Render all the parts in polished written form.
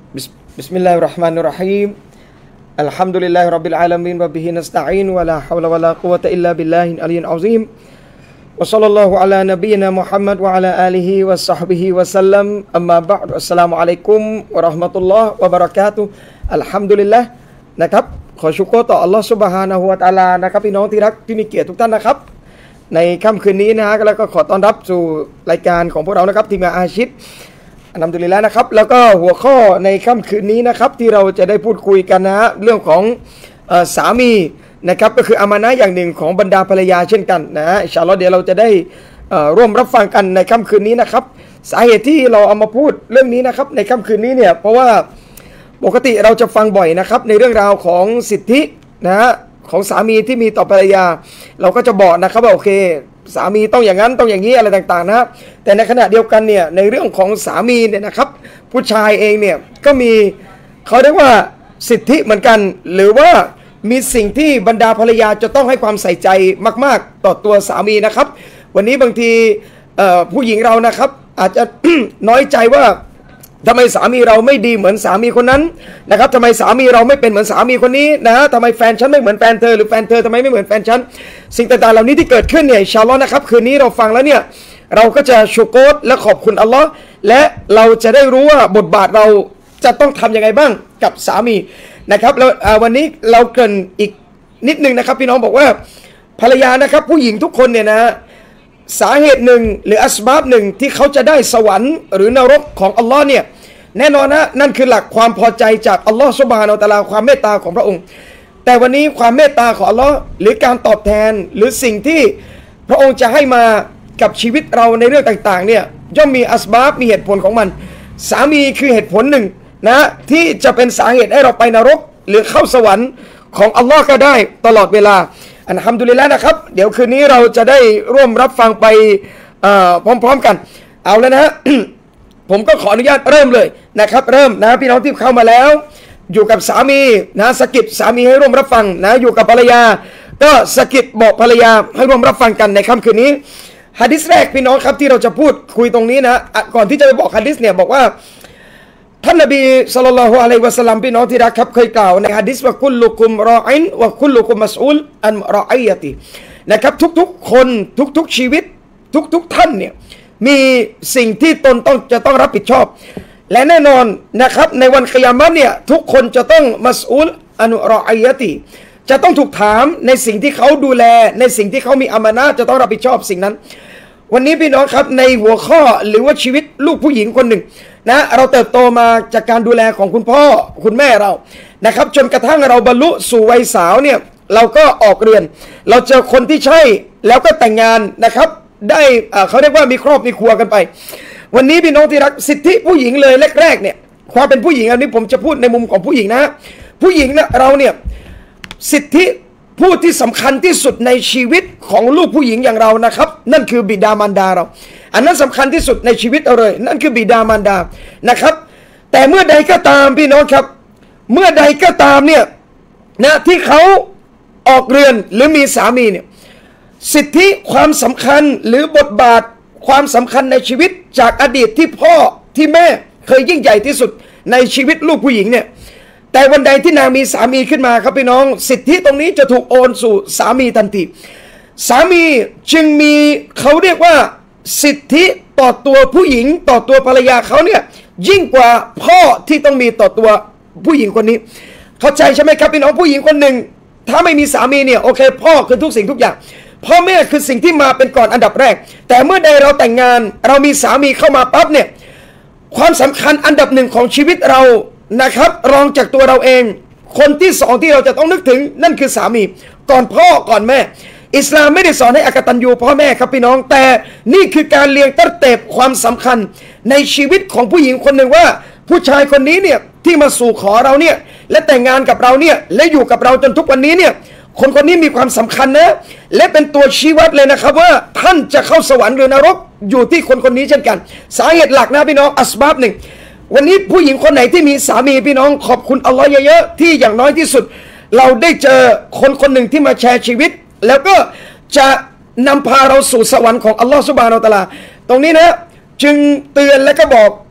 بسم الله الرحمن الرحيم الحمد لله رب العالمين وبه نستعين ولا حول ولا قوة إلا بالله العلي العظيم وصلى الله على نبينا محمد وعلى آله وصحبه وسلم أما بعد السلام عليكم ورحمة الله وبركاته الحمد لله นะครับขอชุกรต่ออัลลอฮฺซุบฮานะฮูวะตะอาลานะครับพี่น้องที่รักที่มีเกียรติทุกท่านนะครับในค่ำคืนนี้นะฮะแล้วก็ขอต้อนรับสู่รายการของพวกเรานะครับทีมงานอาชิดอัลฮัมดุลิลละห์นะครับแล้วก็หัวข้อในค่ำคืนนี้นะครับที่เราจะได้พูดคุยกันนะฮะเรื่องของสามีนะครับก็คืออามานะห์อย่างหนึ่งของบรรดาภรรยาเช่นกันนะฮะอินชาอัลลอฮ์เดี๋ยวเราจะได้ร่วมรับฟังกันในค่ำคืนนี้นะครับสาเหตุที่เราเอามาพูดเรื่องนี้นะครับในค่ำคืนนี้เนี่ยเพราะว่าปกติเราจะฟังบ่อยนะครับในเรื่องราวของสิทธินะฮะของสามีที่มีต่อภรรยาเราก็จะบอกนะครับว่าโอเคสามีต้องอย่างนั้นต้องอย่างนี้อะไรต่างๆนะแต่ในขณะเดียวกันเนี่ยในเรื่องของสามีเนี่ยนะครับผู้ชายเองเนี่ยก็มีเขาเรียกว่าสิทธิเหมือนกันหรือว่ามีสิ่งที่บรรดาภรรยาจะต้องให้ความใส่ใจมากๆต่อตัวสามีนะครับวันนี้บางทีผู้หญิงเรานะครับอาจจะ น้อยใจว่าทำไมสามีเราไม่ดีเหมือนสามีคนนั้นนะครับทำไมสามีเราไม่เป็นเหมือนสามีคนนี้นะทำไมแฟนฉันไม่เหมือนแฟนเธอหรือแฟนเธอทำไมไม่เหมือนแฟนฉันสิ่งต่างๆเหล่านี้ที่เกิดขึ้นเนี่ยอินชาอัลลอฮ์นะครับคืนนี้เราฟังแล้วเนี่ยเราก็จะชุกรและขอบคุณอัลลอฮ์และเราจะได้รู้ว่าบทบาทเราจะต้องทำยังไงบ้างกับสามีนะครับแล้ววันนี้เราเกริ่นอีกนิดนึงนะครับพี่น้องบอกว่าภรรยานะครับผู้หญิงทุกคนเนี่ยนะสาเหตุหนึ่งหรืออัสบาบหนึ่งที่เขาจะได้สวรรค์หรือนรกของอัลลอฮ์เนี่ยแน่นอนนะนั่นคือหลักความพอใจจากอัลลอฮ์ซุบฮานะฮูวะตะอาลาความเมตตาของพระองค์แต่วันนี้ความเมตตาของอัลลอฮ์หรือการตอบแทนหรือสิ่งที่พระองค์จะให้มากับชีวิตเราในเรื่องต่างๆเนี่ยย่อมมีอัสบาบมีเหตุผลของมันสามีคือเหตุผลหนึ่งนะที่จะเป็นสาเหตุให้เราไปนรกหรือเข้าสวรรค์ของอัลลอฮ์ก็ได้ตลอดเวลาอัลฮัมดุลิลละห์นะครับเดี๋ยวคืนนี้เราจะได้ร่วมรับฟังไปพร้อมๆกันเอาแล้วนะ ผมก็ขออนุญาตเริ่มเลยนะครับเริ่มนะพี่น้องที่เข้ามาแล้วอยู่กับสามีนะสะกิดสามีให้ร่วมรับฟังนะอยู่กับภรรยาก็สะกิดบอกภรรยาให้ร่วมรับฟังกันในค่ำคืนนี้หะดีษแรกพี่น้องครับที่เราจะพูดคุยตรงนี้นะก่อนที่จะไปบอกหะดีษเนี่ยบอกว่าท่านนบีศ็อลลัลลอฮุอะลัยฮิวะซัลลัมพี่น้องที่รักครับเคยกล่าวในหะดีษว่าคุลลุกุมรออินวะคุลลุกุมมัสอูลอันรออิยะตินะครับทุกๆคนทุกๆชีวิตทุกท่านเนี่ยมีสิ่งที่ตนจะต้องรับผิดชอบและแน่นอนนะครับในวันกิยามะห์เนี่ยทุกคนจะต้องมัสอูลอันรออิยะติจะต้องถูกถามในสิ่งที่เขาดูแลในสิ่งที่เขามีอามานะห์จะต้องรับผิดชอบสิ่งนั้นวันนี้พี่น้องครับในหัวข้อหรือว่าชีวิตลูกผู้หญิงคนหนึ่งนะเราเติบโตมาจากการดูแลของคุณพ่อคุณแม่เรานะครับจนกระทั่งเราบรรลุสู่วัยสาวเนี่ยเราก็ออกเรียนเราเจอคนที่ใช่แล้วก็แต่งงานนะครับได้เขาเรียกว่ามีครอบมีครัวกันไปวันนี้พี่น้องที่รักสิทธิผู้หญิงเลยแรกๆเนี่ยความเป็นผู้หญิงอันนี้ผมจะพูดในมุมของผู้หญิงนะผู้หญิงนะเราเนี่ยสิทธิผู้ที่สำคัญที่สุดในชีวิตของลูกผู้หญิงอย่างเรานะครับนั่นคือบิดามารดาเราอันนั้นสำคัญที่สุดในชีวิตเราเลยนั่นคือบิดามารดานะครับแต่เมื่อใดก็ตามพี่น้องครับเมื่อใดก็ตามเนี่ยนะที่เขาออกเรือนหรือมีสามีเนี่ยสิทธิความสำคัญหรือบทบาทความสำคัญในชีวิตจากอดีตที่พ่อที่แม่เคยยิ่งใหญ่ที่สุดในชีวิตลูกผู้หญิงเนี่ยแต่วันใดที่นางมีสามีขึ้นมาครับพี่น้องสิทธิตรงนี้จะถูกโอนสู่สามีทันทีสามีจึงมีเขาเรียกว่าสิทธิต่อตัวผู้หญิงต่อตัวภรรยาเขาเนี่ยยิ่งกว่าพ่อที่ต้องมีต่อตัวผู้หญิงคนนี้เข้าใจใช่ไหมครับพี่น้องผู้หญิงคนหนึ่งถ้าไม่มีสามีเนี่ยโอเคพ่อคือทุกสิ่งทุกอย่างพ่อแม่คือสิ่งที่มาเป็นก่อนอันดับแรกแต่เมื่อใดเราแต่งงานเรามีสามีเข้ามาปั๊บเนี่ยความสำคัญอันดับหนึ่งของชีวิตเรานะครับรองจากตัวเราเองคนที่สองที่เราจะต้องนึกถึงนั่นคือสามีก่อนพ่อก่อนแม่อิสลามไม่ได้สอนให้อกตัญญูพ่อแม่ครับพี่น้องแต่นี่คือการเรียงตั้งแต่ความสำคัญในชีวิตของผู้หญิงคนหนึ่งว่าผู้ชายคนนี้เนี่ยที่มาสู่ขอเราเนี่ยและแต่งงานกับเราเนี่ยและอยู่กับเราจนทุกวันนี้เนี่ยคนคนนี้มีความสำคัญนะและเป็นตัวชี้วัดเลยนะครับว่าท่านจะเข้าสวรรค์หรือนรกอยู่ที่คนคนนี้เช่นกันสาเหตุหลักนะพี่น้องอัสบาบหนึ่งวันนี้ผู้หญิงคนไหนที่มีสามีพี่น้องขอบคุณอัลลอฮ์เยอะๆที่อย่างน้อยที่สุดเราได้เจอคนคนหนึ่งที่มาแชร์ชีวิตแล้วก็จะนำพาเราสู่สวรรค์ของอัลลอฮ์ซุบฮานะฮูวะตะอาลาตรงนี้นะจึงเตือนและก็บอก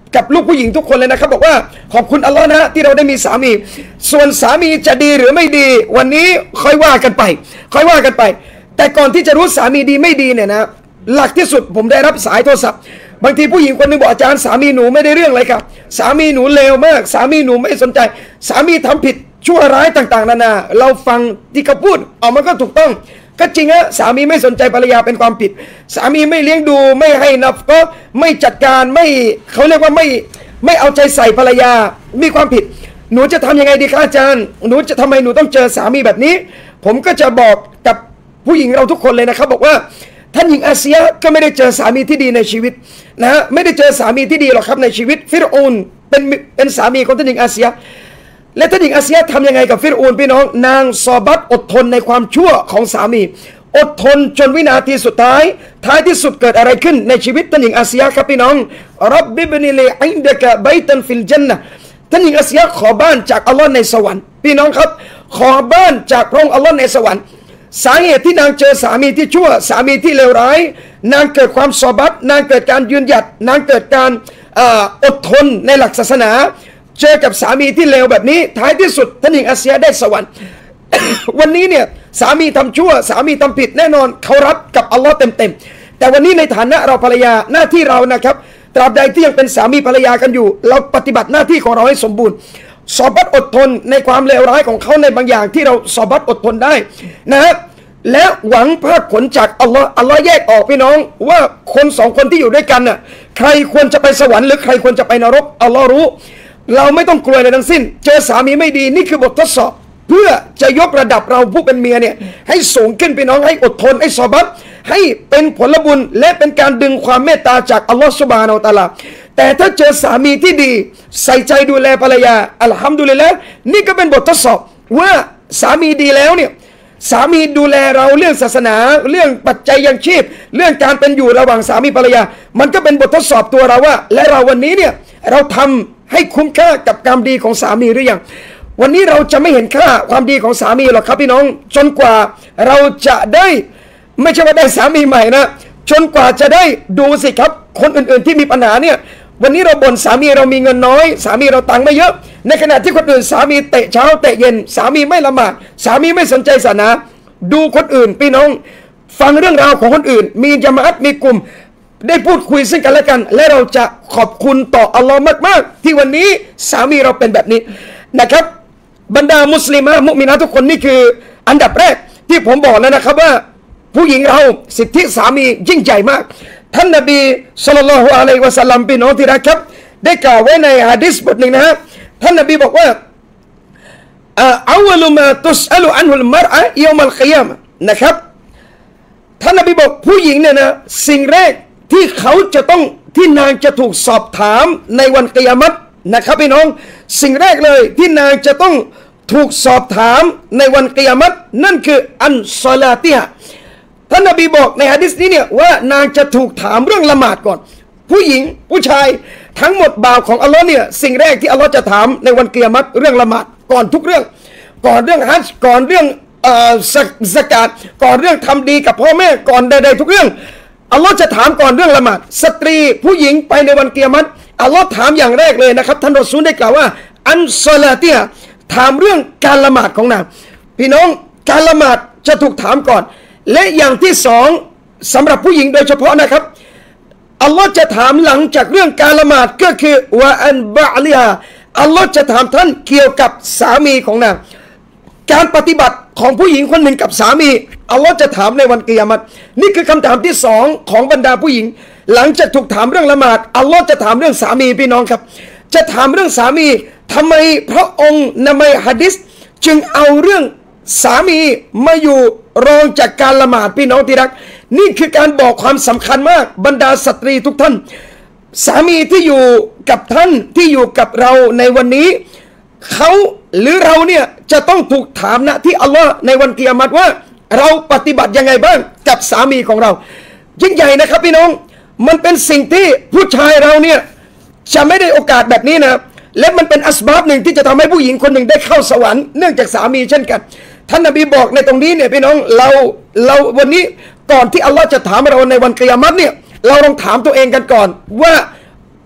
กับลูกผู้หญิงทุกคนเลยนะครับบอกว่าขอบคุณอัลลอฮ์นะที่เราได้มีสามีส่วนสามีจะดีหรือไม่ดีวันนี้ค่อยว่ากันไปแต่ก่อนที่จะรู้สามีดีไม่ดีเนี่ยนะหลักที่สุดผมได้รับสายโทรศัพท์บางทีผู้หญิงคนนึงบอกอาจารย์สามีหนูไม่ได้เรื่องเลยครับสามีหนูเลวมากสามีหนูไม่สนใจสามีทำผิดชั่วร้ายต่างๆนานาเราฟังที่เขาพูดมันก็ถูกต้องก็จริงอะสามีไม่สนใจภรรยาเป็นความผิดสามีไม่เลี้ยงดูไม่ให้นับก็ไม่จัดการไม่เขาเรียกว่าไม่เอาใจใส่ภรรยามีความผิดหนูจะทำยังไงดีคะอาจารย์หนูจะทำไมหนูต้องเจอสามีแบบนี้ผมก็จะบอกกับผู้หญิงเราทุกคนเลยนะครับบอกว่าท่านหญิงอาเซียก็ไม่ได้เจอสามีที่ดีในชีวิตนะไม่ได้เจอสามีที่ดีหรอกครับในชีวิตฟิรอูนเป็นสามีของท่านหญิงอาเซียและท่านหญิงอาเซียทำยังไงกับฟิรอูนพี่น้องนางซอบัตอดทนในความชั่วของสามีอดทนจนวินาทีสุดท้ายที่สุดเกิดอะไรขึ้นในชีวิตท่านหญิงอาเซียครับพี่น้องรับบิบนิลีอินดะกะบัยตันฟิลจันนะห์ท่านหญิงอาเซียขอบ้านจากอัลลอฮ์ในสวรรค์พี่น้องครับขอบ้านจากพระองค์อัลลอฮ์ในสวรรค์สาเหตุที่นางเจอสามีที่ชั่วสามีที่เลวร้ายนางเกิดความซอบัตนางเกิดการยืนหยัดนางเกิดการอดทนในหลักศาสนาเจอกับสามีที่เลวแบบนี้ท้ายที่สุดท่านหญิงอาเซียได้สวรรค์ วันนี้เนี่ยสามีทำชั่วสามีทำผิดแน่นอนเขารับกับอัลลอฮ์เต็มๆแต่วันนี้ในฐานะเราภรรยาหน้าที่เรานะครับตราบใดที่ยังเป็นสามีภรรยากันอยู่เราปฏิบัติหน้าที่ของเราให้สมบูรณ์ซอบัตอดทนในความเลวร้ายของเขาในบางอย่างที่เราซอบัตอดทนได้นะครับและหวังภาคผลจากอัลลอฮ์แยกออกพี่น้องว่าคนสองคนที่อยู่ด้วยกันน่ะใครควรจะไปสวรรค์หรือใครควรจะไปนรกอัลลอฮ์รู้เราไม่ต้องกลัวอะไรทั้งสิ้นเจอสามีไม่ดีนี่คือบททดสอบเพื่อจะยกระดับเราผู้เป็นเมียเนี่ยให้สูงขึ้นพี่น้องให้อดทนให้ซอบัตให้เป็นผลบุญและเป็นการดึงความเมตตาจากอัลลอฮ์ซุบฮานะฮูวะตะอาลาแต่ถ้าเจอสามีที่ดีใส่ใจดูแลภรรยาอัลฮัมดุลิลละห์นี่ก็เป็นบททดสอบว่าสามีดีแล้วเนี่ยสามีดูแลเราเรื่องศาสนาเรื่องปัจจัยยังชีพเรื่องการเป็นอยู่ระหว่างสามีภรรยามันก็เป็นบททดสอบตัวเราว่าและเราวันนี้เนี่ยเราทำให้คุ้มค่ากับความดีของสามีหรือยังวันนี้เราจะไม่เห็นค่าความดีของสามีหรอกครับพี่น้องจนกว่าเราจะได้ไม่ใช่ว่าได้สามีใหม่นะจนกว่าจะได้ดูสิครับคนอื่นๆที่มีปัญหาเนี่ยวันนี้เราบ่นสามีเรามีเงินน้อยสามีเราตังค์ไม่เยอะในขณะที่คนอื่นสามีเตะเช้าเตะเย็นสามีไม่ละหมาดสามีไม่สนใจศาสนาดูคนอื่นพี่น้องฟังเรื่องราวของคนอื่นมีญะมาอะห์มีกลุ่มได้พูดคุยซึ่งกันและกันและเราจะขอบคุณต่ออัลลอฮ์มากๆที่วันนี้สามีเราเป็นแบบนี้นะครับบรรดามุสลิมะมุมินะทุกคนนี่คืออันดับแรกที่ผมบอกแล้วนะครับว่าผู้หญิงเราสิทธิสามียิ่งใหญ่มากท่านนบีศ็อลลัลลอฮุอะลัยฮิวะซัลลัมพี่น้องที่รักครับได้กล่าวไว้ในหะดีษบทหนึ่งนะฮะท่านนบีบอกว่าอาวลุมาตุสอะลุอันฮุลมารอะยอมัลกิยามะห์นะครับท่านนบีบอกผู้หญิงเนี่ยนะสิ่งแรกที่เขาจะต้องที่นางจะถูกสอบถามในวันกิยามะห์นะครับพี่น้องสิ่งแรกเลยที่นางจะต้องถูกสอบถามในวันกิยามะห์นั่นคืออันศอลาติฮะท่านนบีบอกในหะดีษนี้เนี่ยว่านางจะถูกถามเรื่องละหมาดก่อนผู้หญิงผู้ชายทั้งหมดบ่าวของอัลลอฮ์เนี่ยสิ่งแรกที่อัลลอฮ์จะถามในวันกิยามะห์เรื่องละหมาดก่อนทุกเรื่องก่อนเรื่องฮัจญ์ก่อนเรื่องซะกาตก่อนเรื่องทำดีกับพ่อแม่ก่อนใดๆทุกเรื่องอัลลอฮ์จะถามก่อนเรื่องละหมาดสตรีผู้หญิงไปในวันกิยามะห์อัลลอฮ์ถามอย่างแรกเลยนะครับท่านรอซูลได้กล่าวว่าอันศอลาติฮะถามเรื่องการละหมาดของนางพี่น้องการละหมาดจะถูกถามก่อนและอย่างที่สองสำหรับผู้หญิงโดยเฉพาะนะครับอัลลอฮ์จะถามหลังจากเรื่องการละหมาดก็คือว่าอันบะลิฮาอัลลอฮ์จะถามท่านเกี่ยวกับสามีของนางการปฏิบัติของผู้หญิงคนหนึ่งกับสามีอัลลอฮ์จะถามในวันกิยามะห์นี่คือคำถามที่สองของบรรดาผู้หญิงหลังจากถูกถามเรื่องละหมาดอัลลอฮ์จะถามเรื่องสามีพี่น้องครับจะถามเรื่องสามีทำไมพระองค์ในหะดีษจึงเอาเรื่องสามีมาอยู่รองจากการละหมาดพี่น้องที่รักนี่คือการบอกความสำคัญมากบรรดาสตรีทุกท่านสามีที่อยู่กับท่านที่อยู่กับเราในวันนี้เขาหรือเราเนี่ยจะต้องถูกถามนะที่อัลลอฮ์ในวันกิยามะห์ว่าเราปฏิบัติยังไงบ้างกับสามีของเรายิ่งใหญ่นะครับพี่น้องมันเป็นสิ่งที่ผู้ชายเราเนี่ยจะไม่ได้โอกาสแบบนี้นะและมันเป็นอัสบาบหนึ่งที่จะทำให้ผู้หญิงคนหนึ่งได้เข้าสวรรค์เนื่องจากสามีเช่นกันท่านนบีบอกในตรงนี้เนี่ยพี่น้องเราวันนี้ก่อนที่อัลลอฮ์จะถามเราในวันกิยามะห์เนี่ยเราลองถามตัวเองกันก่อนว่า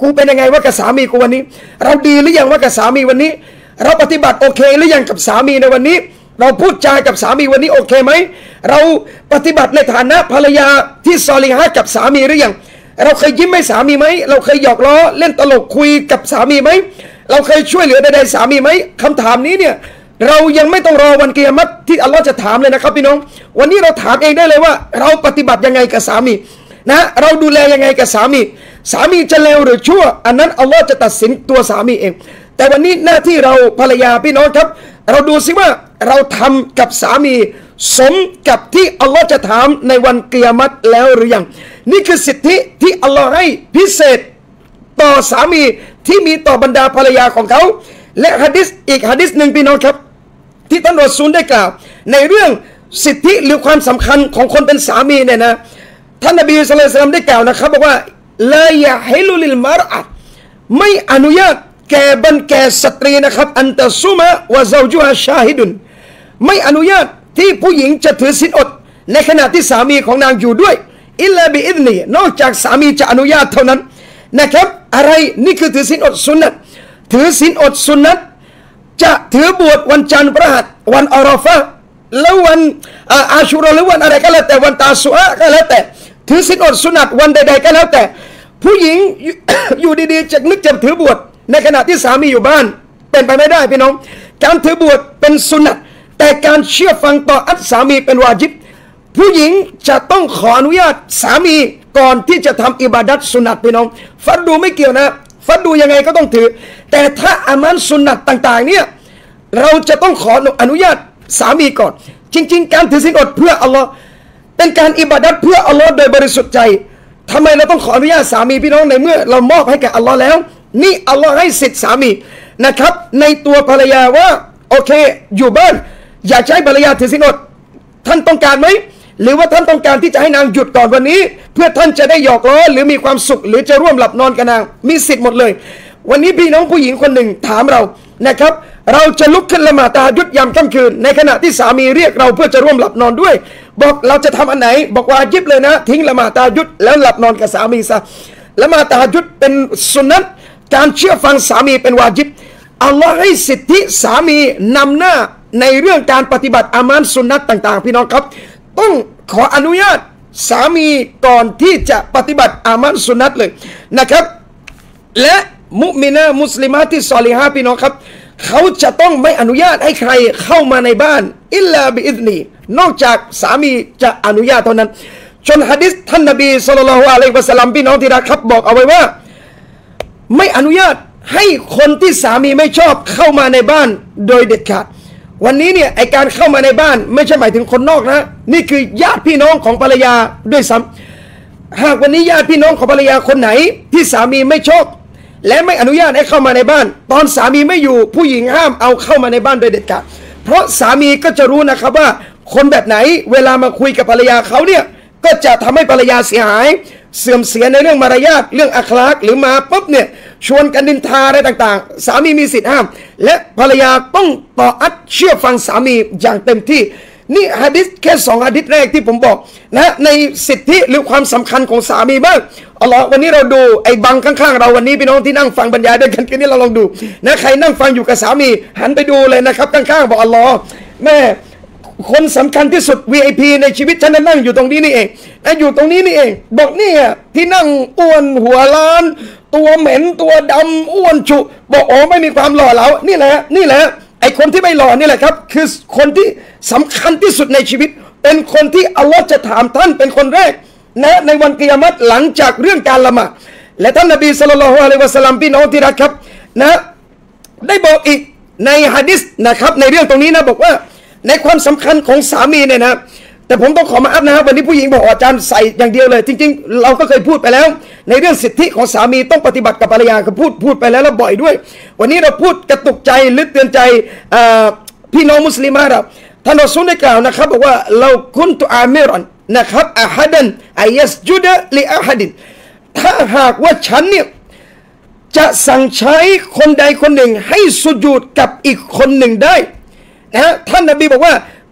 กูเป็นยังไงว่ากับสามีกูวันนี้เราดีหรือยังว่ากับสามีวันนี้เราปฏิบัติโอเคหรือยังกับสามีในวันนี้เราพูดจากับสามีวันนี้โอเคไหมเราปฏิบัติในฐานะภรรยาที่ซอลิฮะห์กับสามีหรือยังเราเคยยิ้มให้สามีไหมเราเคยหยอกล้อเล่นตลกคุยกับสามีไหมเราเคยช่วยเหลือใดๆสามีไหมคำถามนี้เนี่ยเรายังไม่ต้องรอวันกิยามะฮ์ที่อัลลอฮ์จะถามเลยนะครับพี่น้องวันนี้เราถามเองได้เลยว่าเราปฏิบัติยังไงกับสามีนะเราดูแลยังไงกับสามีจะเลวหรือชั่วอันนั้นอัลลอฮ์จะตัดสินตัวสามีเองแต่วันนี้หน้าที่เราภรรยาพี่น้องครับเราดูสิว่าเราทำกับสามีสมกับที่อัลลอฮ์จะถามในวันกิยามะฮ์แล้วหรือยังนี่คือสิทธิที่อัลลอฮ์ให้พิเศษต่อสามีที่มีต่อบรรดาภรรยาของเขาและหะดีษอีกหะดีษหนึ่งพี่น้องครับที่ท่านรอซูลได้กล่าวในเรื่องสิทธิหรือความสำคัญของคนเป็นสามีเนี่ยนะท่านนบีศ็อลลัลลอฮุอะลัยฮิวะซัลลัมได้กล่าวนะครับบอกว่าลายะฮิลุลิลมารอะห์ไม่อนุญาตแก่สตรีนะครับอันตะซุมะวะซาวจุฮะชาฮิดุนไม่อนุญาตที่ผู้หญิงจะถือศีลอดในขณะที่สามีของนางอยู่ด้วยอิลลาบิอิซนีนอกจากสามีจะอนุญาตเท่านั้นนะครับอะไรนี่คือถือศีลอดสุนนะห์ถือศีลอดสุนนะห์จะถือบวชวันจันทร์พฤหัสวันอาราฟะห์แล้ววันอาชูเราหรือวันอะไรก็แล้วแต่วันตาสุอะก็แล้วแต่ถือศีลอดสุนนะห์วันใดๆก็แล้วแต่ผู้หญิง อยู่ดีๆจะนึกจะถือบวชในขณะที่สามีอยู่บ้านเป็นไปไม่ได้พี่น้องการถือบวชเป็นสุนนะห์แต่การเชื่อฟังต่ออัตสามีเป็นวาญิบผู้หญิงจะต้องขออนุญาตสามีก่อนที่จะทำอิบาดัตสุนนะห์พี่น้องฟัดดูไม่เกี่ยวนะฟัดดูยังไงก็ต้องถือแต่ถ้าอามันสุนนะห์ต่างๆเนี่ยเราจะต้องขออนุญาตสามีก่อนจริงๆการถือศีลอดเพื่ออัลลอฮ์เป็นการอิบาดัตเพื่ออัลลอฮ์โดยบริสุทธิ์ใจทำไมเราต้องขออนุญาตสามีพี่น้องในเมื่อเรามอบให้แก่อัลลอฮ์แล้วนี่อัลลอฮ์ให้สิทธิสามีนะครับในตัวภรรยาว่าโอเคอยู่บ้านอยากใช้ภรรยาถือศีลอดท่านต้องการไหมหรือว่าท่านต้องการที่จะให้นางหยุดก่อนวันนี้เพื่อท่านจะได้หยอกล้อหรือมีความสุขหรือจะร่วมหลับนอนกับนางมีสิทธิ์หมดเลยวันนี้พี่น้องผู้หญิงคนหนึ่งถามเรานะครับเราจะลุกขึ้นละหมาดตะฮัจญุดยามค่ำคืนในขณะที่สามีเรียกเราเพื่อจะร่วมหลับนอนด้วยบอกเราจะทำอันไหนบอกว่ายิบเลยนะทิ้งละหมาดตะฮัจญุดแล้วหลับนอนกับสามีซะละหมาดตะฮัจญุดเป็นสุนนะห์การเชื่อฟังสามีเป็นวาญิบอัลลอฮ์ให้สิทธิสามีนำหน้าในเรื่องการปฏิบัติอามานสุนนะห์ต่างๆพี่น้องครับต้องขออนุญาตสามีก่อนที่จะปฏิบัติอามานสุนนะห์เลยนะครับและมุมินะมุสลิมะที่ซอลิฮะห์พี่น้องครับเขาจะต้องไม่อนุญาตให้ใครเข้ามาในบ้านอิลลาบิอิซนีนอกจากสามีจะอนุญาตเท่านั้นจนหะดีษท่านนบีศ็อลลัลลอฮุอะลัยฮิวะซัลลัมพี่น้องที่รักครับบอกเอาไว้ว่าไม่อนุญาตให้คนที่สามีไม่ชอบเข้ามาในบ้านโดยเด็ดขาดวันนี้เนี่ยไอการเข้ามาในบ้านไม่ใช่หมายถึงคนนอกนะนี่คือญาติพี่น้องของภรรยาด้วยซ้ำหากวันนี้ญาติพี่น้องของภรรยาคนไหนที่สามีไม่ชอบและไม่อนุญาตให้เข้ามาในบ้านตอนสามีไม่อยู่ผู้หญิงห้ามเอาเข้ามาในบ้านโดยเด็ดขาดเพราะสามีก็จะรู้นะครับว่าคนแบบไหนเวลามาคุยกับภรรยาเขาเนี่ยก็จะทำให้ภรรยาเสียหายเสื่อมเสียในเรื่องมารยาทเรื่องอัคลากหรือมาปุ๊บเนี่ยชวนกันนินทาอะไรต่างๆสามีมีสิทธิ์ห้ามและภรรยาต้องต่ออัดเชื่อฟังสามีอย่างเต็มที่นี่หะดีษแค่2หะดีษแรกที่ผมบอกนะในสิทธิหรือความสำคัญของสามีบ้างอัลลอฮ์วันนี้เราดูไอ้บังข้างๆเราวันนี้พี่น้องที่นั่งฟังบรรยายด้วยกันนี้เราลองดูนะใครนั่งฟังอยู่กับสามีหันไปดูเลยนะครับข้างๆบอกอัลลอฮ์แม่คนสำคัญที่สุด VIP ในชีวิตฉันนั่งอยู่ตรงนี้นี่เองอยู่ตรงนี้นี่เองบอกนี่ที่นั่งอ้วนหัวล้านตัวเหม็นตัวดำอ้วนฉุบอกโอ้ไม่มีความหล่อเหลานี่แหละไอคนที่ไม่หล่อนี่แหละครับคือคนที่สำคัญที่สุดในชีวิตเป็นคนที่อัลลอฮ์จะถามท่านเป็นคนแรกนะในวันกิยามะฮ์หลังจากเรื่องการละหมาดและท่านนบีศ็อลลัลลอฮุอะลัยฮิวะซัลลัมพี่น้องที่รักครับนะได้บอกอีกในหะดีษนะครับในเรื่องตรงนี้นะบอกว่าในความสำคัญของสามีเนี่ยนะแต่ผมต้องขอมาอัพนะครับวันนี้ผู้หญิงบอกอาจารย์ใส่อย่างเดียวเลยจริงๆเราก็เคยพูดไปแล้วในเรื่องสิทธิของสามีต้องปฏิบัติกับภรรยาก็พูดไปแล้วบ่อยด้วยวันนี้เราพูดกระตุกใจหรือเตือนใจพี่น้องมุสลิมเราท่านรอซูลได้กล่าวนะครับบอกว่าเราคุนตุอามิรันนะครับอะฮัดันอายัสจุดะลิอะฮัดินถ้าหากว่าฉันเนี่ยจะสั่งใช้คนใดคนหนึ่งให้สุญูดกับอีกคนหนึ่งได้นะท่านนบีบอกว่า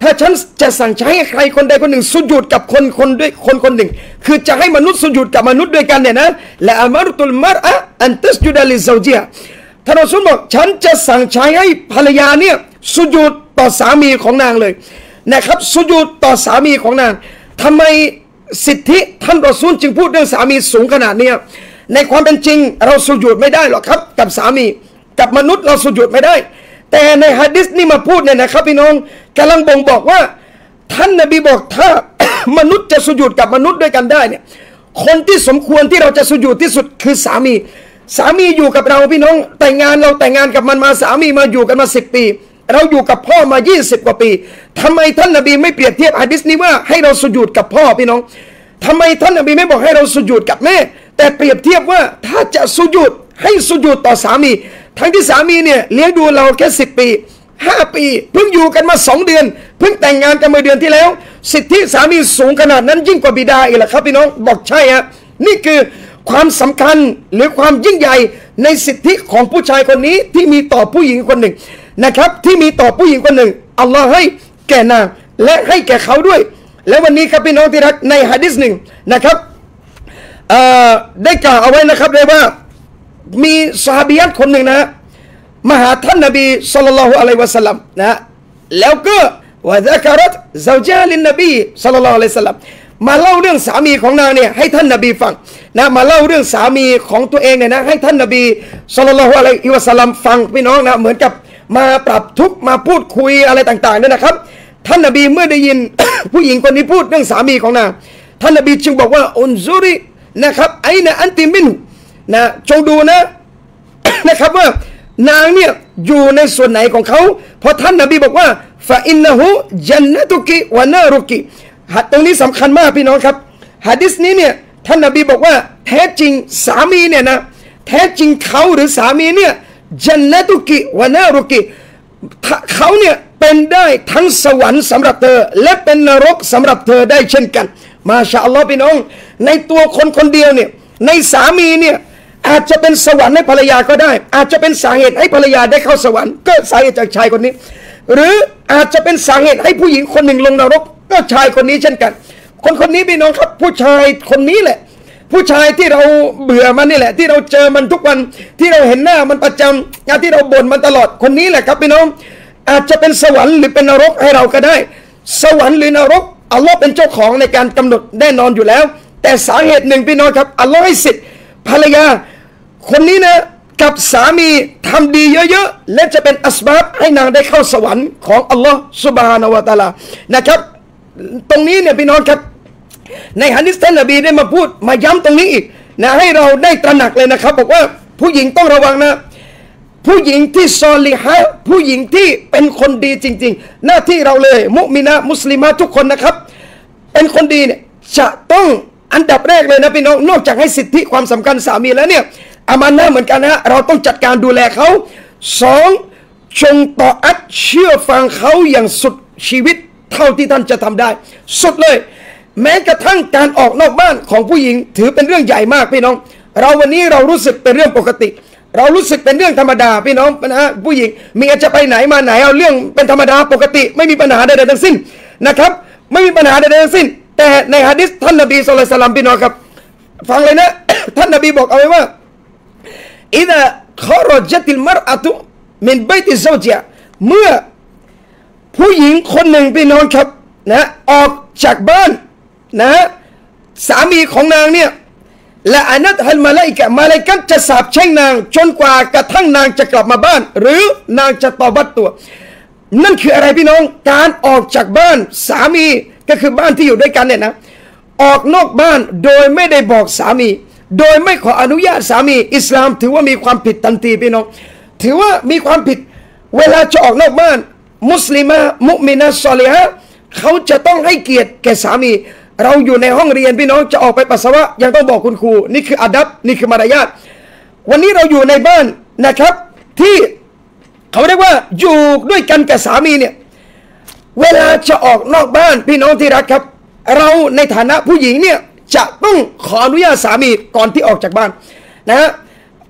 ถ้าฉันจะสั่งใช้ให้ใครคนใดคนหนึ่งสุญูดกับคนด้วยคนหนึ่งคือจะให้มนุษย์สุญูดกับมนุษย์ด้วยกันเนี่ยนะละอัมรุตุลมารอะอันตัสจุดลิซาวจิฮะท่านรอซูลบอกฉันจะสั่งใช้ให้ภรรยาเนี่ยสุญูดต่อสามีของนางเลยนะครับสุญูดต่อสามีของนางทำไมสิทธิท่านรอซูลจึงพูดเรื่องสามีสูงขนาดนี้ในความเป็นจริงเราสุญูดไม่ได้หรอกครับกับสามีกับมนุษย์เราสุญูดไม่ได้แต่ในหะดีษนี่มาพูดเนี่ยนะครับพี่น้องกำลังบ่งบอกว่าท่านนบีบอกถ้า มนุษย์จะสุญูดกับมนุษย์ด้วยกันได้เนี่ยคนที่สมควรที่เราจะสุญูดที่สุดคือสามีอยู่กับเราพี่น้องแต่งงานเราแต่งงานกับมันมาสามีมาอยู่กันมา10 ปีเราอยู่กับพ่อมา20 กว่าปีทำไมท่านนบีไม่เปรียบเทียบหะดีษนี้ว่าให้เราสุญูดกับพ่อพี่น้องทำไมท่านนบีไม่บอกให้เราสุญูดกับแม่แต่เปรียบเทียบว่าถ้าจะสุญูดให้สุญูดต่อสามีทั้งที่สามีเนี่ยเลี้ยงดูเราแค่10 ปี5 ปีเพิ่งอยู่กันมา2 เดือนเพิ่งแต่งงานกันเมื่อเดือนที่แล้วสิทธิสามีสูงขนาดนั้นยิ่งกว่าบิดาอีกล่ะครับพี่น้องบอกใช่ฮะนี่คือความสำคัญหรือความยิ่งใหญ่ในสิทธิของผู้ชายคนนี้ที่มีต่อผู้หญิงคนหนึ่งนะครับที่มีต่อผู้หญิงคนหนึ่งอัลลอฮ์ให้แก่นางและให้แก่เขาด้วยและวันนี้ครับพี่น้องที่รักในหะดีษหนึ่งนะครับได้กล่าวเอาไว้นะครับเลยว่ามีซอฮาบียะห์คนหนึ่งนะมาหาท่านนบีศ็อลลัลลอฮุอะลัยฮิวะซัลลัมนะแล้วก็วะซะกะรัตซาวจาลินนบีศ็อลลัลลอฮุอะลัยฮิวะซัลลัมมาเล่าเรื่องสามีของนางเนี่ยให้ท่านนบีฟังนะมาเล่าเรื่องสามีของตัวเองเนี่ยนะให้ท่านนบีศ็อลลัลลอฮุอะลัยฮิวะซัลลัมฟังพี่น้องนะเหมือนกับมาปรับทุกข์มาพูดคุยอะไรต่างๆเนี่ยนะครับท่านนบีเมื่อได้ยิน ผู้หญิงคนนี้พูดเรื่องสามีของนางท่านนบีจึงบอกว่าอุนซุรินะครับไอนะอันติมินนะจงดูนะ นะครับว่านางเนี่ยอยู่ในส่วนไหนของเขาเพราะท่านนบีบอกว่าฟะอินนะฮูจันนะตุกิวะนารุกิตรงนี้สำคัญมากพี่น้องครับหะดีษนี้เนี่ยท่านนบีบอกว่าแท้จริงสามีเนี่ยนะแท้จริงเขาหรือสามีเนี่ยจันนะตุกิวะนารุกิเขาเนี่ยเป็นได้ทั้งสวรรค์สำหรับเธอและเป็นนรกสำหรับเธอได้เช่นกันมาชาอัลลอฮ์พี่น้องในตัวคนเดียวเนี่ยในสามีเนี่ยอาจจะเป็นสวรรค์ให้ภรรยาก็ได้อาจจะเป็นสาเหตุให้ภรรยาได้เข้าสวรรค์ก็สาเหตุจากชายคนนี้หรืออาจจะเป็นสาเหตุให้ผู้หญิงคนหนึ่งลงนรกก็ชายคนนี้เช่นกันคนนี้พี่น้องครับผู้ชายคนนี้แหละผู้ชายที่เราเบื่อมันนี่แหละที่เราเจอมันทุกวันที่เราเห็นหน้ามันประจำงานที่เราบ่นมันตลอดคนนี้แหละครับพี่น้องอาจจะเป็นสวรรค์หรือเป็นนรกให้เราก็ได้สวรรค์หรือนรกอัลลอฮ์เป็นเจ้าของในการกำหนดแน่นอนอยู่แล้วแต่สาเหตุหนึ่งพี่น้องครับอัลลอฮ์ให้สิทธิ์ภรรยาคนนี้นะกับสามีทำดีเยอะๆและจะเป็นอัสบับให้นางได้เข้าสวรรค์ของอัลลอฮ์ซุบฮานะฮูวะตะอาลานะครับตรงนี้เนี่ยพี่น้องครับในหะดีษท่านนบีได้มาพูดมาย้ำตรงนี้อีกนะให้เราได้ตระหนักเลยนะครับบอกว่าผู้หญิงต้องระวังนะผู้หญิงที่ซอลิฮะผู้หญิงที่เป็นคนดีจริงๆหน้าที่เราเลยมุมินะมุสลิมะทุกคนนะครับเป็นคนดีเนี่ยจะต้องอันดับแรกเลยนะพี่น้องนอกจากให้สิทธิความสำคัญสามีแล้วเนี่ยอามานะห์เหมือนกันนะเราต้องจัดการดูแลเขา2จงต่ออัดเชื่อฟังเขาอย่างสุดชีวิตเท่าที่ท่านจะทำได้สุดเลยแม้กระทั่งการออกนอกบ้านของผู้หญิงถือเป็นเรื่องใหญ่มากพี่น้องเราวันนี้เรารู้สึกเป็นเรื่องปกติเรารู้สึกเป็นเรื่องธรรมดาพี่น้องนะผู้หญิงมีอาจจะไปไหนมาไหนเอาเรื่องเป็นธรรมดาปกติไม่มีปัญหาใดๆทั้งสิ้นนะครับไม่มีปัญหาใดๆทั้งสิ้นแต่ในหะดีษท่านนบีศ็อลลัลลอฮุอะลัยฮิวะซัลลัมพี่น้องครับฟังเลยนะ ท่านนบีบอกเอาไว้ว่าอิซาคอรจัติลมัรอะตุมินบัยติซาวจิฮะเมื่อผู้หญิงคนหนึ่งพี่น้องครับนะออกจากบ้านนะสามีของนางเนี่ยและอานัตฮัลมาลาอิกะมาลาอิกะจะสาปแช่งนางจนกว่ากระทั่งนางจะกลับมาบ้านหรือนางจะตอบัตตัวนั่นคืออะไรพี่น้องการออกจากบ้านสามีก็คือบ้านที่อยู่ด้วยกันเนี่ยนะออกนอกบ้านโดยไม่ได้บอกสามีโดยไม่ขออนุญาตสามีอิสลามถือว่ามีความผิดทันทีพี่น้องถือว่ามีความผิดเวลาจะออกนอกบ้านมุสลิมะมุมินะซอลิฮะเขาจะต้องให้เกียรติแก่สามีเราอยู่ในห้องเรียนพี่น้องจะออกไปปัสสาวะยังต้องบอกคุณครูนี่คืออาดับนี่คือมารยาทวันนี้เราอยู่ในบ้านนะครับที่เขาเรียกว่าอยู่ด้วยกันกับสามีเนี่ยเวลาจะออกนอกบ้านพี่น้องที่รักครับเราในฐานะผู้หญิงเนี่ยจะต้องขออนุญาตสามีก่อนที่ออกจากบ้านนะฮะ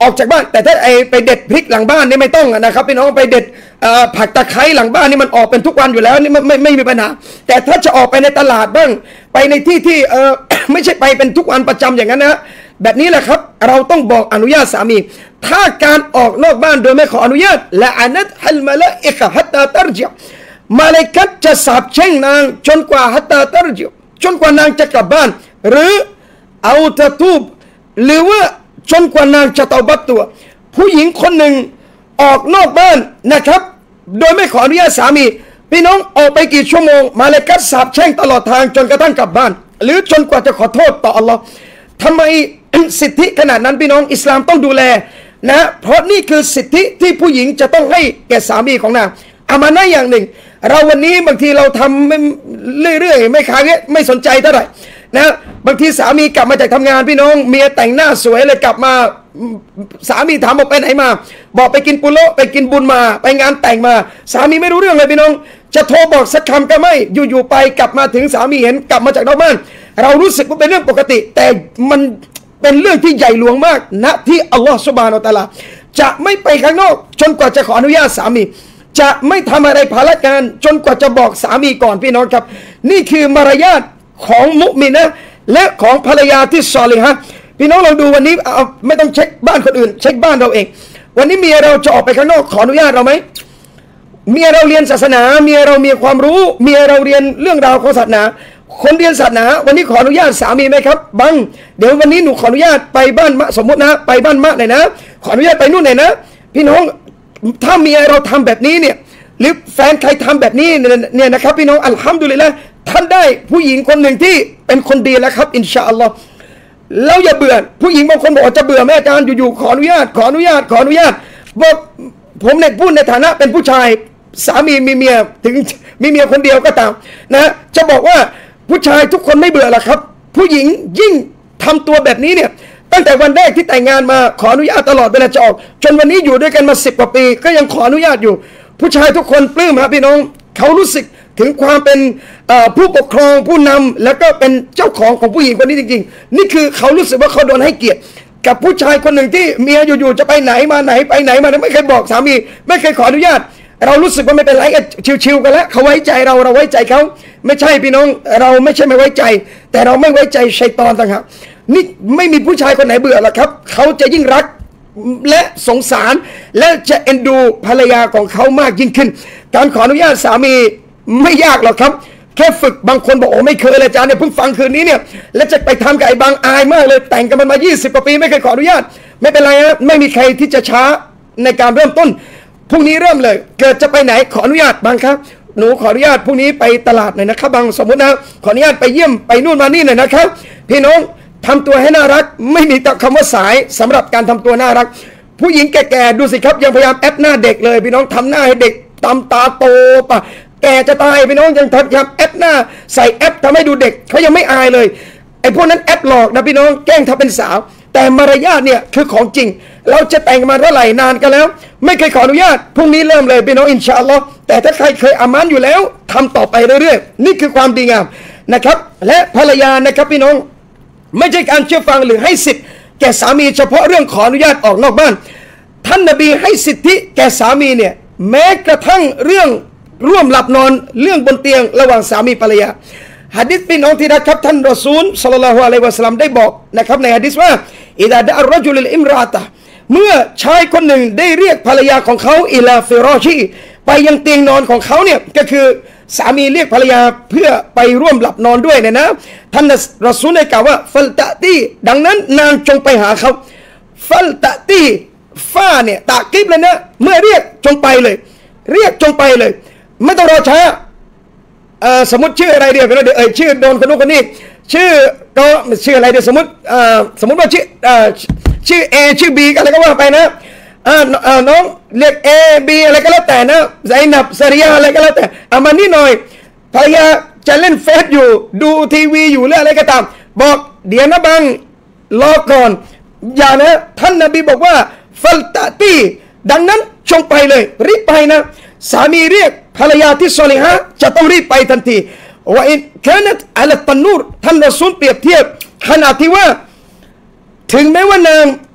ออกจากบ้านแต่ถ้าไปเด็ดพริกหลังบ้านนี่ไม่ต้องนะครับพี่น้องไปเด็ดผักตะไคร้หลังบ้านนี่มันออกเป็นทุกวันอยู่แล้วนี่ไม่มีปัญหาแต่ถ้าจะออกไปในตลาดบ้างไปในที่ ไม่ใช่ไปเป็นทุกวันประจำอย่างนั้นนะแบบนี้แหละครับเราต้องบอกอนุญาตสามีถ้าการออกนอกบ้านโดยไม่ขออนุญาตละอานัตฮัลมาลาอิกะฮัตตาตัรจิมาเลกัตจะสาปแช่งนางจนกว่าฮัตตาตัรจิจนกว่านางจะกลับบ้านหรือเอาตะตูบหรือว่าจนกว่านางจะเตาบัตตัวผู้หญิงคนหนึ่งออกนอกบ้านนะครับโดยไม่ขออนุญาตสามีพี่น้องออกไปกี่ชั่วโมงมาเลกัตสาปแช่งตลอดทางจนกระทั่งกลับบ้านหรือจนกว่าจะขอโทษต่ออัลลอฮ์ทำไมสิทธิขนาดนั้นพี่น้องอิสลามต้องดูแลนะเพราะนี่คือสิทธิที่ผู้หญิงจะต้องให้แก่สามีของนางอามานะอย่างหนึ่งเราวันนี้บางทีเราทำเรื่อยๆไม่ค้างไม่สนใจเท่าไหร่นะบางทีสามีกลับมาจากทำงานพี่น้องเมียแต่งหน้าสวยเลยกลับมาสามีถามบอกไปไหนมาบอกไปกินปุโรไปกินบุญมาไปงานแต่งมาสามีไม่รู้เรื่องเลยพี่น้องจะโทรบอกสักคำก็ไม่อยู่ๆไปกลับมาถึงสามีเห็นกลับมาจากนอกบ้านเรารู้สึกว่าเป็นเรื่องปกติแต่มันเป็นเรื่องที่ใหญ่หลวงมากนะที่อัลลอฮฺซุบฮานะฮูวะตะอาลาจะไม่ไปข้างนอกจนกว่าจะขออนุญาตสามีจะไม่ทำอะไรภารการจนกว่าจะบอกสามีก่อนพี่น้องครับนี่คือมารยาทของมุมินะและของภรรยาที่ซอลิฮะพี่น้องเราดูวันนี้เอาไม่ต้องเช็คบ้านคนอื่นเช็คบ้านเราเองวันนี้เมียเราจะออกไปข้างนอกขออนุญาตเราไหมเมียเราเรียนศาสนาเมียเรามีความรู้เมียเราเรียนเรื่องราวของศาสนาคนเรียนศาสนาวันนี้ขออนุญาตสามีไหมครับบังเดี๋ยววันนี้หนูขออนุญาตไปบ้านมะสมมตินะไปบ้านมะหน่อยนะขออนุญาตไปนู่นหน่อยนะพี่น้องถ้าเมียเราทำแบบนี้เนี่ยหรือแฟนใครทำแบบนี้เนี่ยนะครับพี่น้องอัลฮัมดุลิลละห์ท่านได้ผู้หญิงคนหนึ่งที่เป็นคนดีแล้วครับอินชาอัลลอฮ์แล้วอย่าเบื่อผู้หญิงบางคนบอกจะเบื่อแม่อาจารย์อยู่ๆขออนุญาตบอกผมเนี่ยพูดในฐานะเป็นผู้ชายสามีมีเมียถึงมีเมียคนเดียวก็ตามนะจะบอกว่าผู้ชายทุกคนไม่เบื่อหรอกครับผู้หญิงยิ่งทำตัวแบบนี้เนี่ยตั้งแต่วันแรกที่แต่งงานมาขออนุญาตตลอดเวลาจะออกจนวันนี้อยู่ด้วยกันมา10 กว่าปีก็ยังขออนุญาตอยู่ผู้ชายทุกคนปลื้มครับพี่น้องเขารู้สึกถึงความเป็นผู้ปกครองผู้นำแล้วก็เป็นเจ้าของผู้หญิงคนนี้จริงๆนี่คือเขารู้สึกว่าเขาโดนให้เกียรติกับผู้ชายคนหนึ่งที่เมียอยู่ๆจะไปไหนมาไหนไปไหนมาไม่เคยบอกสามีไม่เคยขออนุญาตเรารู้สึกว่าไม่เป็นไรชิวๆกันแล้วเขาไว้ใจเราไว้ใจเขาไม่ใช่พี่น้องเราไม่ใช่ไม่ไว้ใจแต่เราไม่ไว้ใจชัยฏอนต่างหากนี่ไม่มีผู้ชายคนไหนเบื่อหรอกครับเขาจะยิ่งรักและสงสารและจะเอ็นดูภรรยาของเขามากยิ่งขึ้นการขออนุญาตสามีไม่ยากหรอกครับแค่ฝึกบางคนบอกโอ้ไม่เคยเลยอาจารย์เนี่ยเพิ่งฟังคืนนี้เนี่ยแล้วจะไปทำกับไอ้บางอายมากเลยแต่งกันมันมา20 กว่าปีไม่เคยขออนุญาตไม่เป็นไรนะไม่มีใครที่จะช้าในการเริ่มต้นพรุ่งนี้เริ่มเลยเกิดจะไปไหนขออนุญาตบางครับหนูขออนุญาตพรุ่งนี้ไปตลาดหน่อยนะครับบางสมมตินะขออนุญาตไปเยี่ยมไปนู่นมานี่หน่อยนะครับพี่น้องทำตัวให้น่ารักไม่มีคำว่าสายสำหรับการทำตัวน่ารักผู้หญิงแก่ๆดูสิครับยังพยายามแอปหน้าเด็กเลยพี่น้องทำหน้าให้เด็กตำตาโตปะแกจะตายพี่น้องยังทำครับแอปหน้าใส่แอปทำให้ดูเด็กเขายังไม่อายเลยไอ้พวกนั้นแอปหลอกนะพี่น้องแกล้งทำเป็นสาวแต่มารยาทเนี่ยคือของจริงเราจะแต่งมาเท่าไหร่นานกันแล้วไม่เคยขออนุญาตพรุ่งนี้เริ่มเลยพี่น้องอินชาอัลลอฮ์แต่ถ้าใครเคยอามันอยู่แล้วทำต่อไปเรื่อยๆนี่คือความดีงามนะครับและภรรยานะครับพี่น้องไม่ใช่การเชื่อฟังหรือให้สิทธิ์แก่สามีเฉพาะเรื่องขออนุญาตออกนอกบ้านท่านนบีให้สิทธิแก่สามีเนี่ยแม้กระทั่งเรื่องร่วมหลับนอนเรื่องบนเตียงระหว่างสามีภรรยาหะดีษพี่น้องที่รักครับท่านรอซูลศ็อลลัลลอฮุอะลัยฮิวะซัลลัมได้บอกนะครับในหะดีษว่าอิซาดะอัรรอจุลิลอิมรออะตะเมื่อชายคนหนึ่งได้เรียกภรรยาของเขาอิลาฟิรอชีไปยังเตียงนอนของเขาเนี่ยก็คือสามีเรียกภรรยาเพื่อไปร่วมหลับนอนด้วยเนี่ยนะท่านรอซูลได้กล่าวว่าฟัลตะตีดังนั้นนางจงไปหาเขาฟัลตะตีฟ้าเนี่ยตะกิบเลยนะเมื่อเรียกจงไปเลยเรียกจงไปเลยไม่ต้องรอช้าสมมติชื่ออะไรเดียวกันเดี๋ยวชื่อโดนคนนู้นคนนี้ชื่อก็ชื่ออะไรเดี๋ยวสมมติว่าชื่อ A ชื่อ B อะไรก็ว่าไปนะน้องเรียก A B อะไรก็แล้วแต่นะไซนับซาริยาอะไรก็แล้วแต่เอามานี่หน่อยภรรยาจะเล่นเฟซอยู่ดูทีวีอยู่หรืออะไรก็ตามบอกเดี๋ยวนะบังรอก่อนอย่านะท่านนบีบอกว่าฟัลตะตีดังนั้นจงไปเลยรีบไปนะสามีเรียกภรรยาที่ซอลิฮะจะต้องรีบไปทันทีว่าอินคานัตอัลตันนูรท่านรอซูลเปรียบเทียบขณะที่ว่าถึงแม้ว่านาง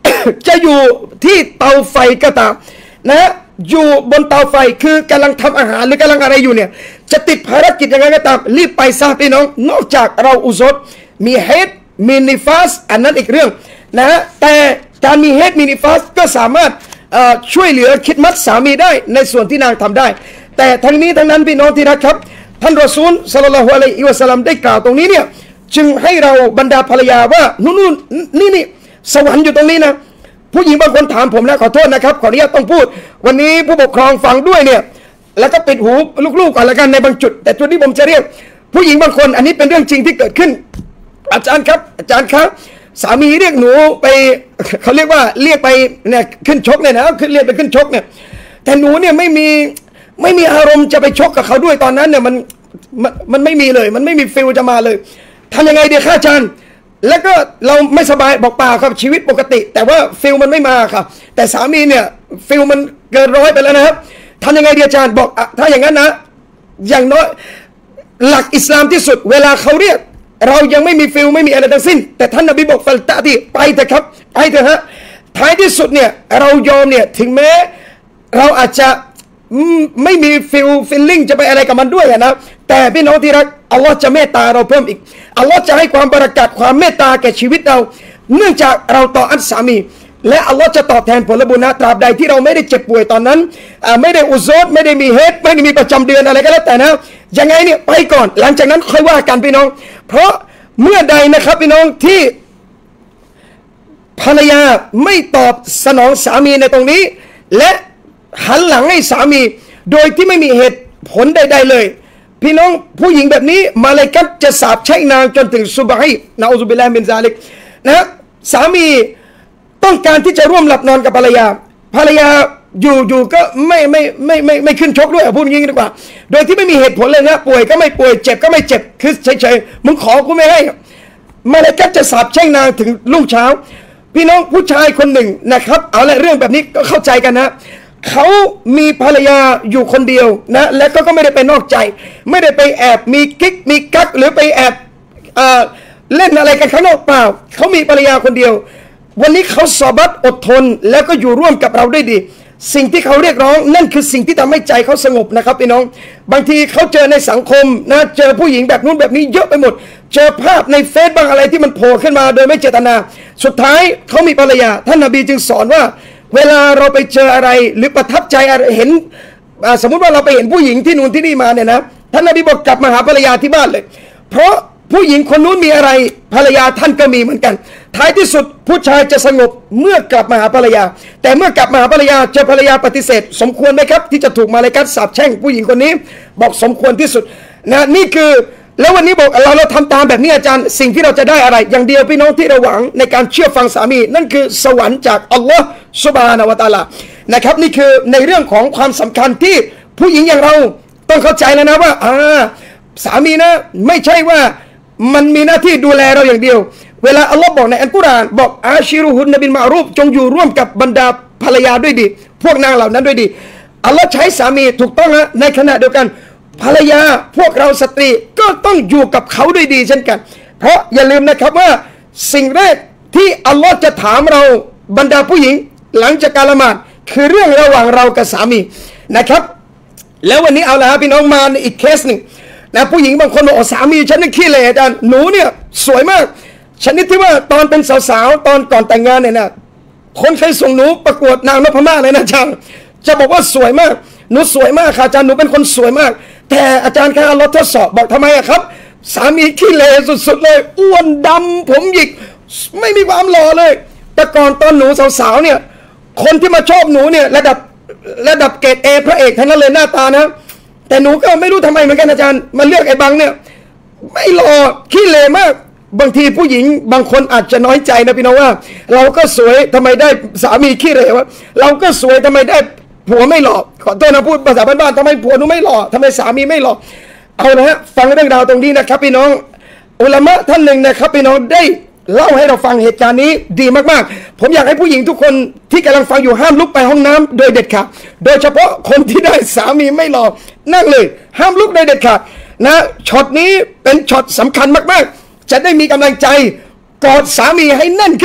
จะอยู่ที่เตาไฟก็ตามนะอยู่บนเตาไฟคือกำลังทำอาหารหรือกำลังอะไรอยู่เนี่ยจะติดภารกิจยังไงก็ตามรีบไปซะพี่น้องนอกจากเราอุซรมีเฮดมีนิฟาสอันนั้นอีกเรื่องนะแต่การมีเฮดมีนิฟาสก็สามารถช่วยเหลือคิดมัดสามีได้ในส่วนที่นางทำได้แต่ทั้งนี้ทั้งนั้นพี่น้องที่รักครับท่านรอซูลศ็อลลัลลอฮุอะลัยฮิวะซัลลัมได้กล่าวตรงนี้เนี่ยจึงให้เราบรรดาภรรยาว่านู่นนี่สวรรค์อยู่ตรงนี้นะผู้หญิงบางคนถามผมนะขอโทษนะครับขออนุญาตต้องพูดวันนี้ผู้ปกครองฟังด้วยเนี่ยแล้วก็ปิดหูลูกๆก่อนละกันในบางจุดแต่จุดที่ผมจะเรียกผู้หญิงบางคนอันนี้เป็นเรื่องจริงที่เกิดขึ้นอาจารย์ครับสามีเรียกหนูไปเขาเรียกว่าเรียกไปเนี่ยขึ้นชกเนี่ยนะขึ้นเรียกไปขึ้นชกเนี่ยแต่หนูเนี่ยไม่มีอารมณ์จะไปชกกับเขาด้วยตอนนั้นเนี่ยมันไม่มีเลยมันไม่มีฟิลจะมาเลยทำยังไงดีคะอาจารย์แล้วก็เราไม่สบายบอกเปล่าครับชีวิตปกติแต่ว่าฟิลมันไม่มาครับแต่สามีเนี่ยฟิลมันเกินร้อยไปแล้วนะครับทำยังไงดีอาจารย์บอกถ้าอย่างนั้นนะอย่างน้อยหลักอิสลามที่สุดเวลาเขาเรียกเรายังไม่มีฟิลไม่มีอะไรทั้งสิ้นแต่ท่านนบีบอกฟัลตะที่ไปเถอะครับไปเถอะฮะท้ายที่สุดเนี่ยเรายอมเนี่ยถึงแม้เราอาจจะไม่มีฟิลลิ่งจะไปอะไรกับมันด้วยนะแต่พี่น้องที่รักอัลลอฮ์จะเมตตาเราเพิ่มอีกอัลลอฮ์จะให้ความบารกัตความเมตตาแก่ชีวิตเราเนื่องจากเราต่ออัลสามีและอัลลอฮ์จะตอบแทนผลบุญนะตราบใดที่เราไม่ได้เจ็บป่วยตอนนั้นไม่ได้อุซรไม่ได้มีเฮดไม่ได้มีประจำเดือนอะไรก็แล้วแต่นะยังไงเนี่ยไปก่อนหลังจากนั้นค่อยว่ากันพี่น้องเพราะเมื่อใดนะครับพี่น้องที่ภรรยาไม่ตอบสนองสามีในตรงนี้และหันหลังให้สามีโดยที่ไม่มีเหตุผลใดๆเลยพี่น้องผู้หญิงแบบนี้มาเลาอิกะฮ์จะสาปแช่งนางจนถึงซุบฮีนะอูซุบิลลาฮิมินซาลิกนะสามีต้องการที่จะร่วมหลับนอนกับภรรยาอยู่ก็ไม่ขึ้นชกด้วยพูดอย่างนี้ดีกว่าโดยที่ไม่มีเหตุผลเลยนะป่วยก็ไม่ป่วยเจ็บก็ไม่เจ็บคือเฉยๆมึงขอกูไม่ให้มาเลาอิกะฮ์จะสาปแช่งนางถึงรุ่งเช้าพี่น้องผู้ชายคนหนึ่งนะครับเอาละเรื่องแบบนี้ก็เข้าใจกันนะเขามีภรรยาอยู่คนเดียวนะและก็ไม่ได้ไปนอกใจไม่ได้ไปแอบมีกิ๊กมีกั๊กหรือไปแอบเล่นอะไรกันข้างนอกเปล่าเขามีภรรยาคนเดียววันนี้เขาซอบัตอดทนแล้วก็อยู่ร่วมกับเราได้ดีสิ่งที่เขาเรียกร้องนั่นคือสิ่งที่ทำให้ใจเขาสงบนะครับพี่น้องบางทีเขาเจอในสังคมนะเจอผู้หญิงแบบนู้นแบบนี้เยอะไปหมดเจอภาพในเฟซบางอะไรที่มันโผล่ขึ้นมาโดยไม่เจตนาสุดท้ายเขามีภรรยาท่านนบีจึงสอนว่าเวลาเราไปเจออะไรหรือประทับใจอะไรเห็นสมมุติว่าเราไปเห็นผู้หญิงที่นู่นที่นี่มาเนี่ยนะท่านนบีบอกกลับมาหาภรรยาที่บ้านเลยเพราะผู้หญิงคนนู้นมีอะไรภรรยาท่านก็มีเหมือนกันท้ายที่สุดผู้ชายจะสงบเมื่อกลับมาหาภรรยาแต่เมื่อกลับมาหาภรรยาเจอภรรยาปฏิเสธสมควรไหมครับที่จะถูกมาเลาอิกะฮ์สาปแช่งผู้หญิงคนนี้บอกสมควรที่สุดนะนี่คือแล้ววันนี้บอกเราทำตามแบบนี้อาจารย์สิ่งที่เราจะได้อะไรอย่างเดียวพี่น้องที่เราหวังในการเชื่อฟังสามีนั่นคือสวรรค์จากอัลลอฮ์ซุบฮานะฮูวะตะอาลานะครับนี่คือในเรื่องของความสำคัญที่ผู้หญิงอย่างเราต้องเข้าใจแล้วนะว่าสามีนะไม่ใช่ว่ามันมีหน้าที่ดูแลเราอย่างเดียวเวลาอัลลอฮ์บอกในอัลกุรอานบอกอาชิรุฮุนนบิลมารูฟจงอยู่ร่วมกับบรรดาภรรยาด้วยดีพวกนางเหล่านั้นด้วยดีอัลลอฮ์ใช้สามีถูกต้องนะในขณะเดียวกันภรรยาพวกเราสตรีก็ต้องอยู่กับเขาด้วยดีเช่นกันเพราะอย่าลืมนะครับว่าสิ่งแรกที่อัลลอฮ์จะถามเราบรรดาผู้หญิงหลังจากการละหมาดคือเรื่องระหว่างเรากับสามีนะครับแล้ววันนี้เอาละพี่น้องมาในอีกเคสหนึ่งนะผู้หญิงบางคนบอกสามีฉันนี่ขี้เหร่อาจารย์หนูเนี่ยสวยมากชนิดที่ว่าตอนเป็นสาวๆตอนก่อนแต่งงานเนี่ยนะคนเคยส่งหนูประกวดนางนพมาศเลยนะอาจารย์จะบอกว่าสวยมากหนูสวยมากค่ะอาจารย์หนูเป็นคนสวยมากแต่อาจารย์คะเราทดสอบบอกทำไมครับสามีขี้เหร่สุดๆเลยอ้วนดำผมหยิกไม่มีความหล่อเลยแต่ก่อนตอนหนูสาวๆเนี่ยคนที่มาชอบหนูเนี่ยระดับเกรด A พระเอกทั้งนั้นเลยหน้าตานะแต่หนูก็ไม่รู้ทำไมเหมือนกันอาจารย์มาเลือกไอ้บังเนี่ยไม่หล่อขี้เหร่มากบางทีผู้หญิงบางคนอาจจะน้อยใจนะพี่น้องว่าเราก็สวยทำไมได้สามีขี้เหร่วะเราก็สวยทำไมได้ผัวไม่หล่อขอโทษนะพูดภาษาบ้านๆทำไมผัวหนูไม่หล่อทำไมสามีไม่หล่อเอานะฮะฟังเรื่องราวตรงนี้นะครับพี่น้องอุลามะท่านหนึ่งนะครับพี่น้องได้เล่าให้เราฟังเหตุการณ์นี้ดีมากๆผมอยากให้ผู้หญิงทุกคนที่กำลังฟังอยู่ห้ามลุกไปห้องน้ำโดยเด็ดขาดโดยเฉพาะคนที่ได้สามีไม่หล่อนั่งเลยห้ามลุกโดยเด็ดขาดนะช็อตนี้เป็นช็อตสำคัญมากๆจะได้มีกำลังใจกอดสามีให้แน่นขึ้นอีก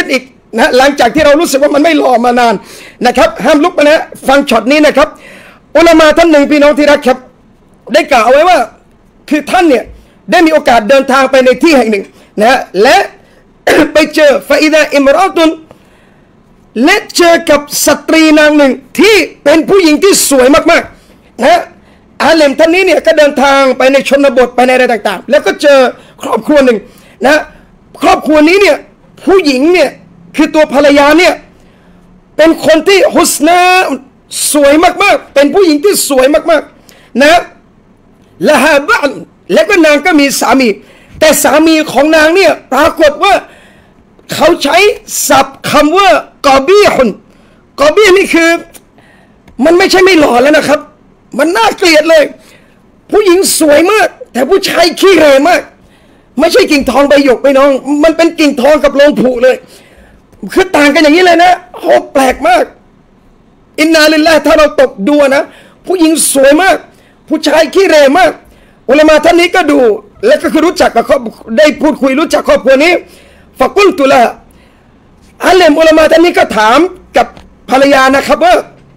นะหลังจากที่เรารู้สึกว่ามันไม่หล่อมานานนะครับห้ามลุกมานะฟังช็อตนี้นะครับอุลามะท่านหนึ่งพี่น้องที่รักครับได้กล่าวเอาไว้ว่าคือท่านเนี่ยได้มีโอกาสเดินทางไปในที่แห่งหนึ่งนะและ ไปเจอฟาอิดะอิมรอตุนและเจอกับสตรีนางหนึ่งที่เป็นผู้หญิงที่สวยมากๆนะอาเลมท่านนี้เนี่ยก็เดินทางไปในชนบทไปในอะไรต่างๆแล้วก็เจอครอบครัวหนึ่งนะครอบครัวนี้เนี่ยผู้หญิงเนี่ยคือตัวภรรยาเนี่ยเป็นคนที่ฮุสนาสวยมากๆเป็นผู้หญิงที่สวยมากๆนะละฮาบะและก็นางก็มีสามีแต่สามีของนางเนี่ยปรากฏว่าเขาใช้ศัพท์คำว่ากอบีฮุนกอบีนี่คือมันไม่ใช่ไม่หล่อแล้วนะครับมันน่าเกลียดเลยผู้หญิงสวยมากแต่ผู้ชายขี้เหร่มากไม่ใช่กิ่งทองใบหยกไปน้องมันเป็นกิ่งทองกับโลงผุเลยคือต่างกันอย่างนี้เลยนะโอ้แปลกมากอินนาลิลลาห์ถ้าเราตกดูนะผู้หญิงสวยมากผู้ชายขี้เหร่มากอุลามะท่านนี้ก็ดูและก็คือรู้จักกับเขาได้พูดคุยรู้จักครอบครัวนี้ฟะกุลตุละอาเลมอุลามะท่านนี้ก็ถามกับภรรยานะครับว่า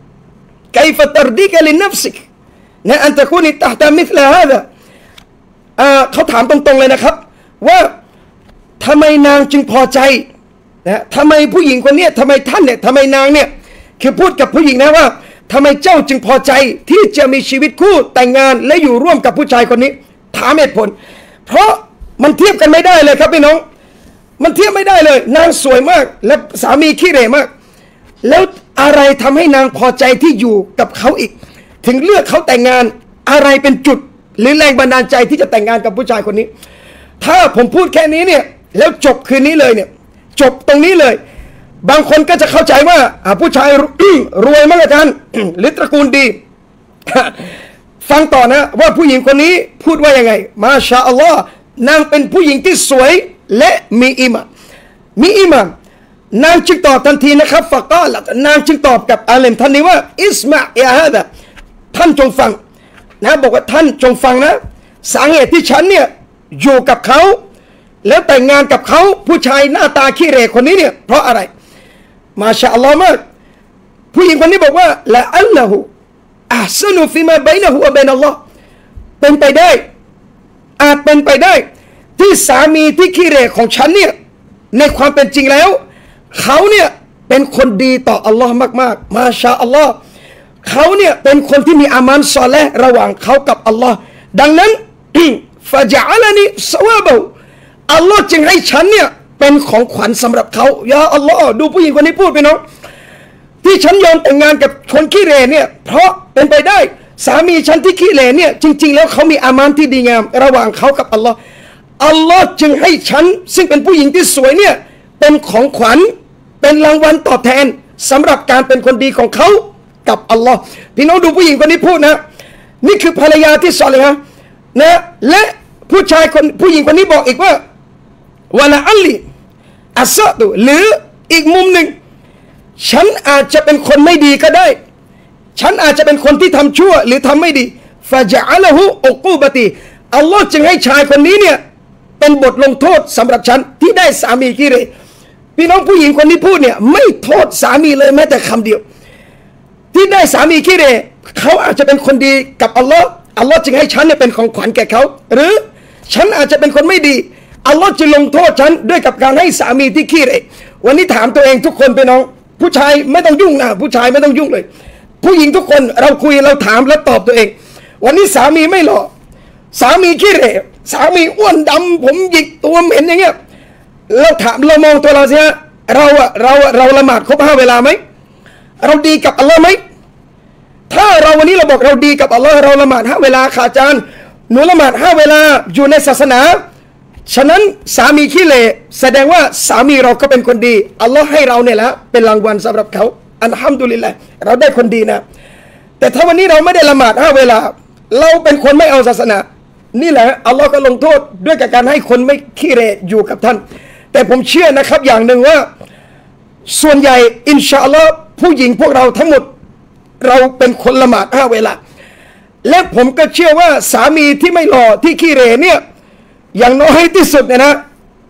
كيف ترضيك لنفسك นะอันตะคูนิตะฮ์ตามิธลาฮาดะเขาถามตรงๆเลยนะครับว่าทำไมนางจึงพอใจนะทำไมผู้หญิงคนนี้ทำไมท่านเนี่ยทำไมนางเนี่ยคือพูดกับผู้หญิงนะว่าทำไมเจ้าจึงพอใจที่จะมีชีวิตคู่แต่งงานและอยู่ร่วมกับผู้ชายคนนี้ถามเหตุผลเพราะมันเทียบกันไม่ได้เลยครับพี่น้องมันเทียบไม่ได้เลยนางสวยมากและสามีขี้เหร่มากแล้วอะไรทำให้นางพอใจที่อยู่กับเขาอีกถึงเลือกเขาแต่งงานอะไรเป็นจุดหรือแรงบันดาลใจที่จะแต่งงานกับผู้ชายคนนี้ถ้าผมพูดแค่นี้เนี่ยแล้วจบคืนนี้เลยเนี่ยจบตรงนี้เลยบางคนก็จะเข้าใจว่าผู้ชาย รวยมากอาจารย์ หรือตระกูลดี ฟังต่อนะว่าผู้หญิงคนนี้พูดว่ายังไงมาชาอัลลอฮ์นางเป็นผู้หญิงที่สวยและมีอีหม่านนางจึงตอบทันทีนะครับฟะกาละนางจึงตอบกับอาเลมท่านนี้ว่าอิสมาอิฮาดะท่านจงฟังนะบอกว่าท่านจงฟังนะสาเหตุที่ฉันเนี่ยอยู่กับเขาแล้วแต่งงานกับเขาผู้ชายหน้าตาขี้เหร่คนนี้เนี่ยเพราะอะไรมาชาอัลลอฮ์มากผู้หญิงคนนี้บอกว่าละอัลลอฮุอัฮซนุฟิมาบัยนะฮุวะบัยนัลลอฮ์เป็นไปได้อาจเป็นไปได้ที่สามีที่ขี้เหร่ของฉันเนี่ยในความเป็นจริงแล้วเขาเนี่ยเป็นคนดีต่ออัลลอฮ์มากๆมาชาอัลลอฮ์เขาเนี่ยเป็นคนที่มีอามันซอเลห์ระหว่างเขากับอัลลอฮ์ดังนั้น ฟะญะอะลานีซะวาบะอัลลอฮ์จึงให้ฉันเนี่ยเป็นของขวัญสำหรับเขายาอัลลอฮ์ดูผู้หญิงคนนี้พูดไปน้องที่ฉันยอมแต่งงานกับคนขี้เหร่เนี่ยเพราะเป็นไปได้สามีฉันที่ขี้เหร่เนี่ยจริงๆแล้วเขามีอามันที่ดีงามระหว่างเขากับอัลลอฮ์อัลลอฮ์จึงให้ฉันซึ่งเป็นผู้หญิงที่สวยเนี่ยเป็นของขวัญเป็นรางวัลตอบแทนสำหรับการเป็นคนดีของเขากับอัลลอฮ์พี่น้องดูผู้หญิงคนนี้พูดนะนี่คือภรรยาที่ซอลิฮะห์นะและผู้หญิงคนนี้บอกอีกว่าวะละอัลลีอัสซะตุหรืออีกมุมหนึ่งฉันอาจจะเป็นคนไม่ดีก็ได้ฉันอาจจะเป็นคนที่ทำชั่วหรือทำไม่ดีฟะญะอะละฮูอุกูบะตีอัลลอฮ์จึงให้ชายคนนี้เนี่ยเป็นบทลงโทษสำหรับฉันที่ได้สามีขี้เหร่พี่น้องผู้หญิงคนนี้พูดเนี่ยไม่โทษสามีเลยแม้แต่คำเดียวที่ได้สามีขี้เหร่เขาอาจจะเป็นคนดีกับอัลลอฮ์จึงให้ฉันเนี่ยเป็นของขวัญแก่เขาหรือฉันอาจจะเป็นคนไม่ดีอัลลอฮ์จะลงโทษฉันด้วยกับการให้สามีที่ขี้เหร่วันนี้ถามตัวเองทุกคนพี่น้องผู้ชายไม่ต้องยุ่งนะผู้ชายไม่ต้องยุ่งเลยผู้หญิงทุกคนเราคุยเราถามแล้วตอบตัวเองวันนี้สามีไม่หล่อสามีขี้เหร่สามีอ้วนดำผมหยิกตัวเหม็นอย่างเงี้ยเราถามเรามองตัวเราสิฮะเราละหมาดครบ5 เวลาไหมเราดีกับอัลลอฮ์ไหมถ้าเราวันนี้เราบอกเราดีกับอัลลอฮ์เราละหมาด5 เวลาค่ะอาจารย์หนูละหมาด5 เวลาอยู่ในศาสนาฉะนั้นสามีขี้เหร่แสดงว่าสามีเราก็เป็นคนดีอัลลอฮ์ให้เราเนี่ยแหละเป็นรางวัลสำหรับเขาอัลฮัมดุลิลละห์เราได้คนดีนะแต่ถ้าวันนี้เราไม่ได้ละหมาด5 เวลาเราเป็นคนไม่เอาศาสนานี่แหละอัลลอฮ์ก็ลงโทษด้วยกับการให้คนไม่ขี้เหร่อยู่กับท่านแต่ผมเชื่อนะครับอย่างหนึ่งว่าส่วนใหญ่อินชาอัลลอฮ์ผู้หญิงพวกเราทั้งหมดเราเป็นคนละหมาด5 เวลาและผมก็เชื่อว่าสามีที่ไม่หล่อที่ขี้เหร่เนี่ยอย่างน้อยที่สุดเนี่ยนะ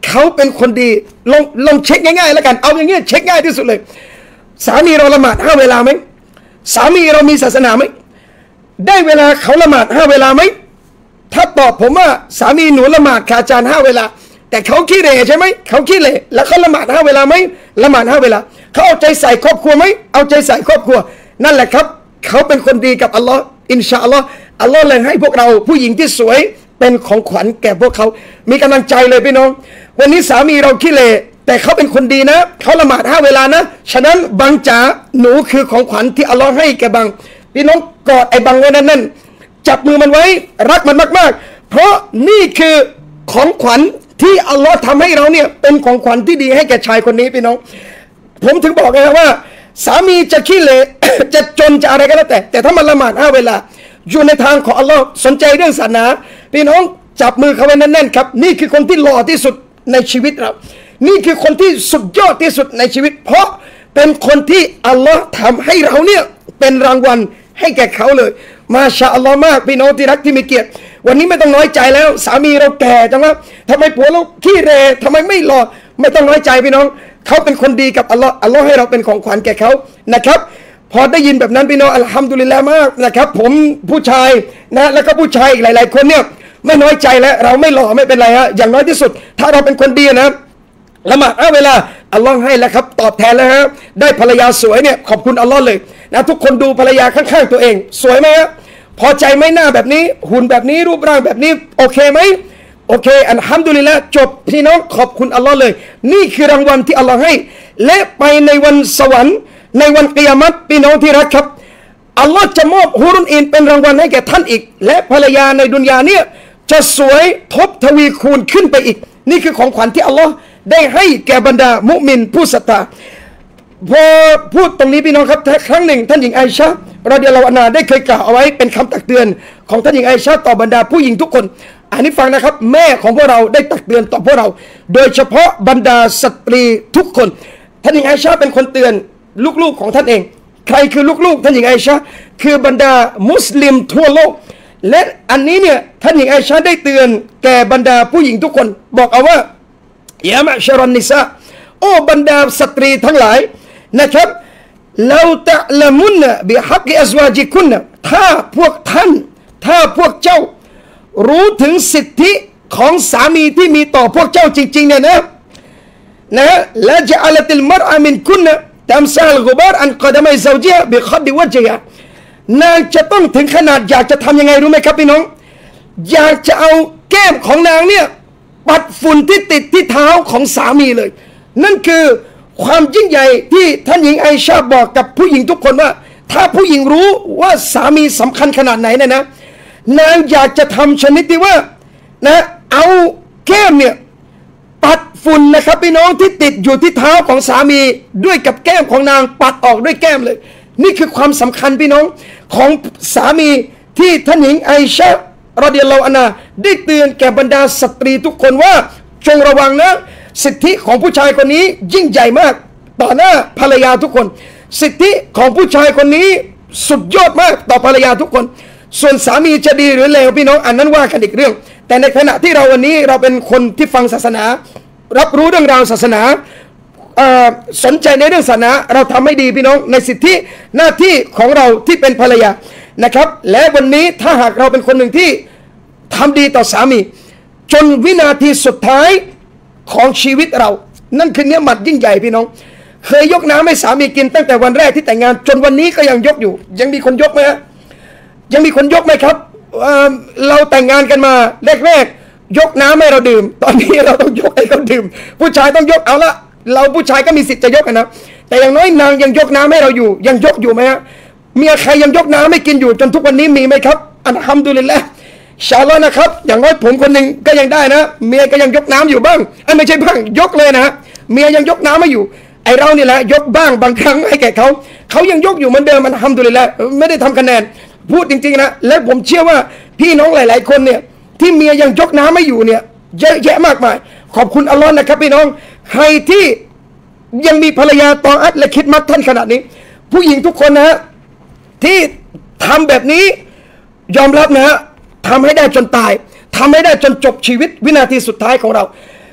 เขาเป็นคนดีลองเช็คง่ายๆแล้วกันเอาอย่างเงี้ยเช็คง่ายที่สุดเลยสามีเราละหมาด5 เวลาไหมสามีเรามีศาสนาไหมได้เวลาเขาละหมาด5 เวลาไหมถ้าตอบผมว่าสามีหนูละหมาดค่ะอาจารย์5 เวลาแต่เขาขี้เหร่ใช่ไหมเขาขี้เหร่แล้วเขาละหมาด5 เวลาไหมละหมาด5 เวลาเขาเอาใจใส่ครอบครัวไหมเอาใจใส่ครอบครัวนั่นแหละครับเขาเป็นคนดีกับอัลลอฮ์อินชาอัลลอฮ์อัลลอฮ์เลยให้พวกเราผู้หญิงที่สวยเป็นของขวัญแก่พวกเขามีกำลังใจเลยพี่น้องวันนี้สามีเราขี้เหร่แต่เขาเป็นคนดีนะเขาละหมาด5 เวลานะฉะนั้นบังจ๋าหนูคือของขวัญที่อัลลอฮ์ให้แก่บังพี่น้องกอดไอ้บังไว้แน่นๆจับมือมันไว้รักมันมากๆเพราะนี่คือของขวัญที่อัลลอฮ์ทำให้เราเนี่ยเป็นของขวัญที่ดีให้แก่ชายคนนี้พี่น้องผมถึงบอกไงว่าสามีจะขี้เหร่ จะจนจะอะไรก็แล้วแต่ถ้ามันละหมาด5 เวลาอยู่ในทางของอัลลอฮ์สนใจเรื่องศาสนาพี่น้องจับมือเขาไว้แน่นๆครับนี่คือคนที่หล่อที่สุดในชีวิตเรานี่คือคนที่สุดยอดที่สุดในชีวิตเพราะเป็นคนที่อัลลอฮ์ทำให้เราเนี่ยเป็นรางวัลให้แก่เขาเลยมาชาอัลลอฮ์มากพี่น้องที่รักที่มีเกียรติวันนี้ไม่ต้องน้อยใจแล้วสามีเราแก่จังวะทำไมผัวเราขี้เหร่ทำไมไม่หล่อไม่ต้องน้อยใจพี่น้องเขาเป็นคนดีกับอัลลอฮ์อัลลอฮ์ให้เราเป็นของขวัญแก่เขานะครับพอได้ยินแบบนั้นพี่น้องอัลฮัมดุลิลละห์มากนะครับผมผู้ชายนะแล้วก็ผู้ชายอีกหลายๆคนเนี่ยไม่น้อยใจแล้วเราไม่หล่อไม่เป็นไรฮะอย่างน้อยที่สุดถ้าเราเป็นคนดีนะละหมาดเวลาอัลลอฮ์ให้แล้วครับตอบแทนแล้วฮะได้ภรรยาสวยเนี่ยขอบคุณอัลลอฮ์เลยนะทุกคนดูภรรยาข้างๆตัวเองสวยไหมฮะพอใจไหมหน้าแบบนี้หุ่นแบบนี้รูปร่างแบบนี้โอเคไหมโอเคอัลฮัมดุลิลละห์จบพี่น้องขอบคุณอัลลอฮ์เลยนี่คือรางวัลที่อัลลอฮ์ให้และไปในวันสวรรค์ในวันกิยามัตพี่น้องที่รักครับอัลลอฮ์จะมอบฮุรุนอินเป็นรางวัลให้แก่ท่านอีกและภรรยาในดุนยาเนี่ยจะสวยทบทวีคูณขึ้นไปอีกนี่คือของขวัญที่อัลลอฮ์ได้ให้แก่บรรดามุมินผู้ศรัทธาพอพูดตรงนี้พี่น้องครับครั้งหนึ่งท่านหญิงไอชะห์รอฎิยัลลอฮุอันฮาได้เคยกล่าวเอาไว้เป็นคำตักเตือนของท่านหญิงไอชะห์ต่อบรรดาผู้หญิงทุกคนอันนี้ฟังนะครับแม่ของพวกเราได้ตักเตือนต่อพวกเราโดยเฉพาะบรรดาสตรีทุกคนท่านหญิงไอชะห์เป็นคนเตือนลูกๆของท่านเองใครคือลูกๆท่านหญิงไอชะห์คือบรรดามุสลิมทั่วโลกและอันนี้เนี่ยท่านหญิงไอชะห์ได้เตือนแก่บรรดาผู้หญิงทุกคนบอกเอาว่ายามะชะรันนิสาโอ้บรรดาสตรีทั้งหลายนะครับเราตะละมุนบิฮักอัซวาจิกุนถ้าพวกท่านถ้าพวกเจ้ารู้ถึงสิทธิของสามีที่มีต่อพวกเจ้าจริงๆเนี่ยนะละจะอัลติลมรอะมินกุนตัมซาลกุบาร์อันกอดมัยซาวจิฮะบิขัดวะจิฮะนางจะต้องถึงขนาดอยากจะทำยังไงรู้ไหมครับพี่น้องอยากจะเอาแก้มของนางเนี่ยปัดฝุ่นที่ติดที่เท้าของสามีเลยนั่นคือความยิ่งใหญ่ที่ท่านหญิงไอชาบอกกับผู้หญิงทุกคนว่าถ้าผู้หญิงรู้ว่าสามีสำคัญขนาดไหนนะนางอยากจะทำชนิดที่ว่านะเอาแก้มเนี่ยปัดฝุ่นนะครับพี่น้องที่ติดอยู่ที่เท้าของสามีด้วยกับแก้มของนางปัดออกด้วยแก้มเลยนี่คือความสำคัญพี่น้องของสามีที่ท่านหญิงไอชา รอฎิยัลลอฮุอันฮาได้เตือนแก่บรรดาสตรีทุกคนว่าจงระวังนะสิทธิของผู้ชายคนนี้ยิ่งใหญ่มากต่อหน้าภรรยาทุกคนสิทธิของผู้ชายคนนี้สุดยอดมากต่อภรรยาทุกคนส่วนสามีจะดีหรือเลวพี่น้องอันนั้นว่ากันอีกเรื่องแต่ในขณะที่เราวันนี้เราเป็นคนที่ฟังศาสนารับรู้เรื่องราวศาสนาสนใจในเรื่องศาสนาเราทำให้ดีพี่น้องในสิทธิหน้าที่ของเราที่เป็นภรรยานะครับและวันนี้ถ้าหากเราเป็นคนหนึ่งที่ทำดีต่อสามีจนวินาทีสุดท้ายของชีวิตเรานั่นคือเนื้อหมัดยิ่งใหญ่พี่น้องเคยยกน้ำให้สามีกินตั้งแต่วันแรกที่แต่งงานจนวันนี้ก็ยังยกอยู่ยังมีคนยกไหมฮะยังมีคนยกไหมครับเราแต่งงานกันมาแรกๆยกน้ำให้เราดื่มตอนนี้เราต้องยกให้เขาดื่มผู้ชายต้องยกเอาละเราผู้ชายก็มีสิทธิ์จะยกนะแต่อย่างน้อยนางยังยกน้ำให้เราอยู่ยังยกอยู่ไหมฮะเมียใครยังยกน้ำไม่กินอยู่จนทุกวันนี้มีไหมครับอัลฮัมดุลิลละห์อินชาอัลลอฮ์นะครับอย่างน้อยผมคนหนึ่งก็ยังได้นะเมียก็ยังยกน้ำอยู่บ้างไม่ใช่บ้างยกเลยนะเมียยังยกน้ำมาอยู่ไอเรานี่แหละยกบ้างบางครั้งให้แก่เขายังยกอยู่เหมือนเดิมอัลฮัมดุลิลละห์ไม่ได้ทำคะแนนพูดจริงๆนะและผมเชื่อว่าพี่น้องหลายๆคนเนี่ยที่เมียยังยกน้ำไม่อยู่เนี่ยเยอะแยะมากมายขอบคุณอัลลอฮ์นะครับพี่น้องใครที่ยังมีภรรยาตออัตและคิดมัดท่านขนาดนี้ผู้หญิงทุกคนนะฮะที่ทำแบบนี้ยอมรับนะฮะทำให้ได้จนตายทำให้ได้จนจบชีวิตวินาทีสุดท้ายของเรา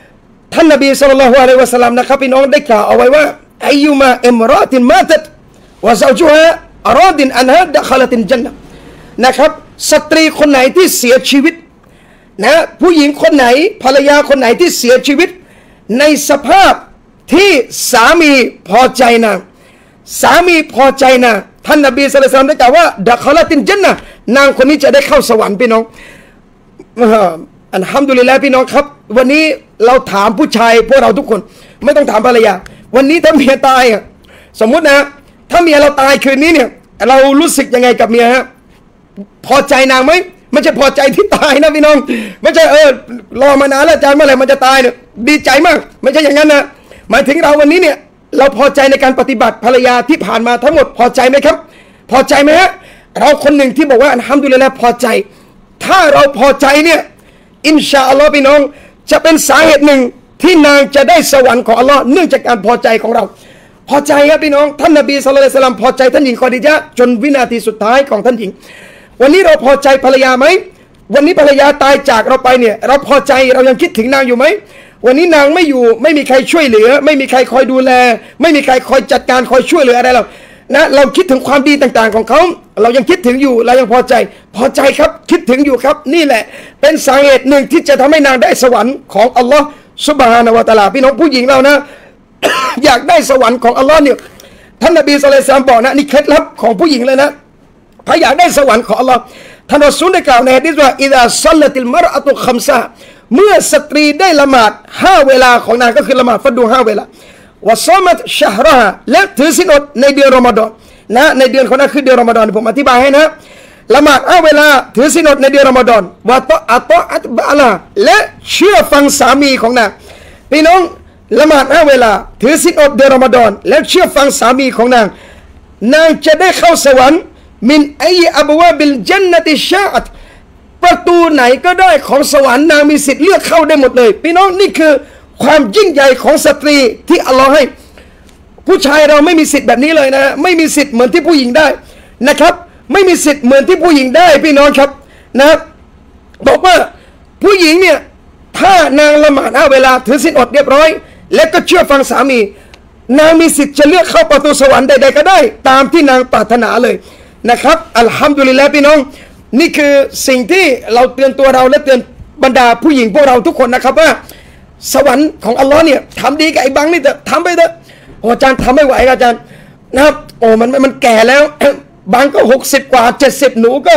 ท่านนบีศ็อลลัลลอฮุอะลัยฮิวะซัลลัมนะครับพี่น้องได้กล่าวเอาไว้ว่าอัยยุมาอิมรอตินมาตัตวะซาวจุฮาอรอดินอันฮาดะคอลตินจันนะห์นะครับสตรีคนไหนที่เสียชีวิตนะผู้หญิงคนไหนภรรยาคนไหนที่เสียชีวิตในสภาพที่สามีพอใจนางสามีพอใจนางท่านนบีศ็อลลัลลอฮุอะลัยฮิวะซัลลัมได้กล่าวว่าดะคอลตินจันนะห์นางคนนี้จะได้เข้าสวรรค์พี่น้องอัลฮัมดุลิลลาห์พี่น้องครับวันนี้เราถามผู้ชายพวกเราทุกคนไม่ต้องถามภรรยาวันนี้ถ้าเมียตายสมมุตินะถ้าเมียเราตายคืนนี้เนี่ยเรารู้สึกยังไงกับเมียฮะพอใจนางไหมไม่ใช่พอใจที่ตายนะพี่น้องไม่ใช่รอมานานแล้วอาจารย์เมื่อไหร่มันจะตายเนี่ยดีใจมากไม่ใช่อย่างนั้นนะหมายถึงเราวันนี้เนี่ยเราพอใจในการปฏิบัติภรรยาที่ผ่านมาทั้งหมดพอใจไหมครับพอใจไหมฮะเราคนหนึ่งที่บอกว่าอัลฮัมดุลิลลาห์พอใจถ้าเราพอใจเนี่ยอินชาอัลลอฮ์พี่น้องจะเป็นสาเหตุหนึ่งที่นางจะได้สวรรค์ของอัลลอฮ์เนื่องจากการพอใจของเราพอใจครับพี่น้องท่านนบีศ็อลลัลลอฮุอะลัยฮิวะซัลลัมพอใจท่านหญิงคอดีญะห์จนวินาทีสุดท้ายของท่านหญิงวันนี้เราพอใจภรรยาไหมวันนี้ภรรยาตายจากเราไปเนี่ยเราพอใจเรายังคิดถึงนางอยู่ไหมวันนี้นางไม่อยู่ไม่มีใครช่วยเหลือไม่มีใครคอยดูแลไม่มีใครคอยจัดการคอยช่วยเหลืออะไรเรานะเราคิดถึงความดีต่างๆของเขาเรายังคิดถึงอยู่เรายังพอใจครับคิดถึงอยู่ครับนี่แหละเป็นสาเหตุหนึ่งที่จะทำให้นางได้สวรรค์ของอัลลอฮ์ซุบฮานะฮูวะตะอาลาพี่น้องผู้หญิงเรานะ อยากได้สวรรค์ของอัลลอฮ์เนี่ยท่านนบีศ็อลลัลลอฮุอะลัยฮิวะซัลลัมบอกนะนี่เคล็ดลับของผู้หญิงเลยนะถ้าอยากได้สวรรค์ของอัลลอฮ์ท่านรอซูลได้กล่าวในหะดีษว่าอิซาซัลลัติลมารอะตุคัมซะเมื่อสตรีได้ละหมาด5เวลาของนางก็คือละหมาดฟัรดู5เวลาวะซอมัตชะฮรฮะและถือศีลอดในเดือนรอมฎอนนะในเดือนของนั้นคือเดือนรอมฎอนผมอธิบายให้นะละหมาด5เวลาถือศีลอดในเดือนรอมฎอนวะตออัตบะละและเชื่อฟังสามีของนางพี่น้องละหมาด5เวลาถือศีลอดเดือนรอมฎอนและเชื่อฟังสามีของนางนางจะได้เข้าสวรรค์มินอัยอับวาบิลญันนะติชาอะตประตูไหนก็ได้ของสวรรค์นางมีสิทธิ์เลือกเข้าได้หมดเลยพี่น้องนี่คือความยิ่งใหญ่ของสตรีที่อัลลอฮ์ให้ผู้ชายเราไม่มีสิทธิ์แบบนี้เลยนะไม่มีสิทธิ์เหมือนที่ผู้หญิงได้นะครับไม่มีสิทธิ์เหมือนที่ผู้หญิงได้พี่น้องครับนะครับบอกว่าผู้หญิงเนี่ยถ้านางละหมาด5เวลาถือศีลอดเรียบร้อยและก็เชื่อฟังสามีนางมีสิทธิ์จะเลือกเข้าประตูสวรรค์ใดๆก็ได้ตามที่นางปรารถนาเลยนะครับอัลฮัมดุลิลละห์พี่น้องนี่คือสิ่งที่เราเตือนตัวเราและเตือนบรรดาผู้หญิงพวกเราทุกคนนะครับว่าสวรรค์ของอัลลอฮ์เนี่ยทำดีกับไอ้บังนี่เถอะทำไปเถอะโอ้อาจารย์ทำไม่ไหวอาจารย์นะครับโอ้มันแก่แล้วบางก็60กว่า70หนูก็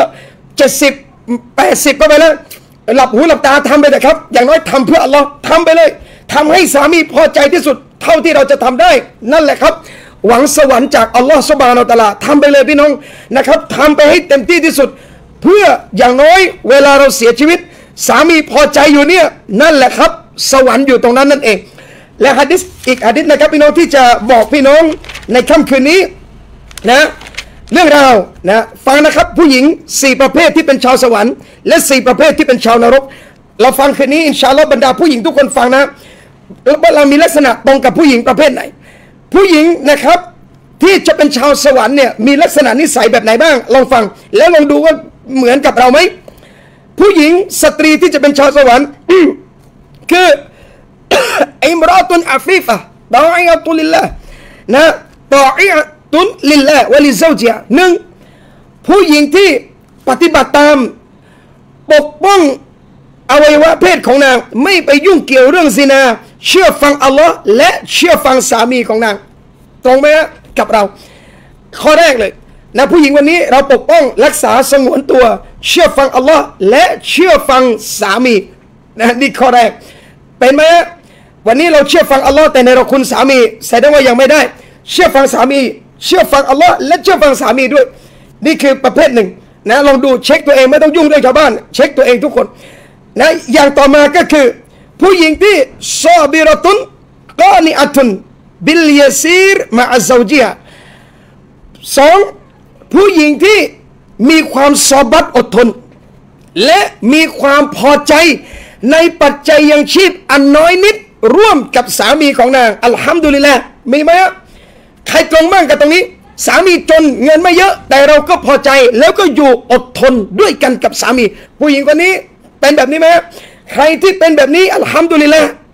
70 80ก็ไปแล้วหลับหูหลับตาทำไปเถอะครับอย่างน้อยทำเพื่ออัลลอฮ์ทำไปเลยทำให้สามีพอใจที่สุดเท่าที่เราจะทำได้นั่นแหละครับหวังสวรรค์จากอัลลอฮ์ซุบฮานะฮูวะตะอาลาทำไปเลยพี่น้องนะครับทำไปให้เต็มที่ที่สุดเพื่ออย่างน้อยเวลาเราเสียชีวิตสามีพอใจอยู่เนี่ยนั่นแหละครับสวรรค์อยู่ตรงนั้นนั่นเองและหะดีษอีกหะดีษนะครับพี่น้องที่จะบอกพี่น้องในค่ำคืนนี้นะเรื่องราวนะฟังนะครับผู้หญิง4ประเภทที่เป็นชาวสวรรค์และ4ประเภทที่เป็นชาวนรกเราฟังคืนนี้อินชาอัลลอฮ์บรรดาผู้หญิงทุกคนฟังนะว่าเรามีลักษณะตรงกับผู้หญิงประเภทไหนผู้หญิงนะครับที่จะเป็นชาวสวรรค์เนี่ยมีลักษณะนิสัยแบบไหนบ้างลองฟังแล้วลองดูว่าเหมือนกับเราไหมผู้หญิงสตรีที่จะเป็นชาวสวรรค์ คืออิมรอตุนอาฟีฟะตออิอะตุลิลลาห์นะตออิอะตุนลิลลาห์วะลิซาวจิฮะหนึ่งผู้หญิงที่ปฏิบัติตามปกป้องอวัยวะเพศของนางไม่ไปยุ่งเกี่ยวเรื่องซินาเชื่อฟังอัลลอฮ์และเชื่อฟังสามีของนางตรงไหมฮะกับเราข้อแรกเลยนะผู้หญิงวันนี้เราปกป้องรักษาสงวนตัวเชื่อฟังอัลลอฮ์และเชื่อฟังสามีนะนี่ข้อแรกเป็นไหมฮะวันนี้เราเชื่อฟังอัลลอฮ์แต่ในเราคุณสามีแสดงว่ายังไม่ได้เชื่อฟังสามีเชื่อฟังอัลลอฮ์และเชื่อฟังสามีด้วยนี่คือประเภทหนึ่งนะลองดูเช็คตัวเองไม่ต้องยุ่งเรื่องชาวบ้านเช็คตัวเองทุกคนนะอย่างต่อมาก็คือผู้หญิงที่ซอบิรตุนกานิอะตุนบิลยาซีรมะอัซซาวจิฮะสองผู้หญิงที่มีความซอบัตอดทนและมีความพอใจในปัจจัยยังชีพอันน้อยนิดร่วมกับสามีของนางอัลฮัมดุลิลละห์มีไหมใครตรงบ้างกับตรงนี้สามีจนเงินไม่เยอะแต่เราก็พอใจแล้วก็อยู่อดทนด้วยกันกับสามีผู้หญิงคนนี้เป็นแบบนี้ไหมใครที่เป็นแบบนี้อัลฮัมดุลิลละห์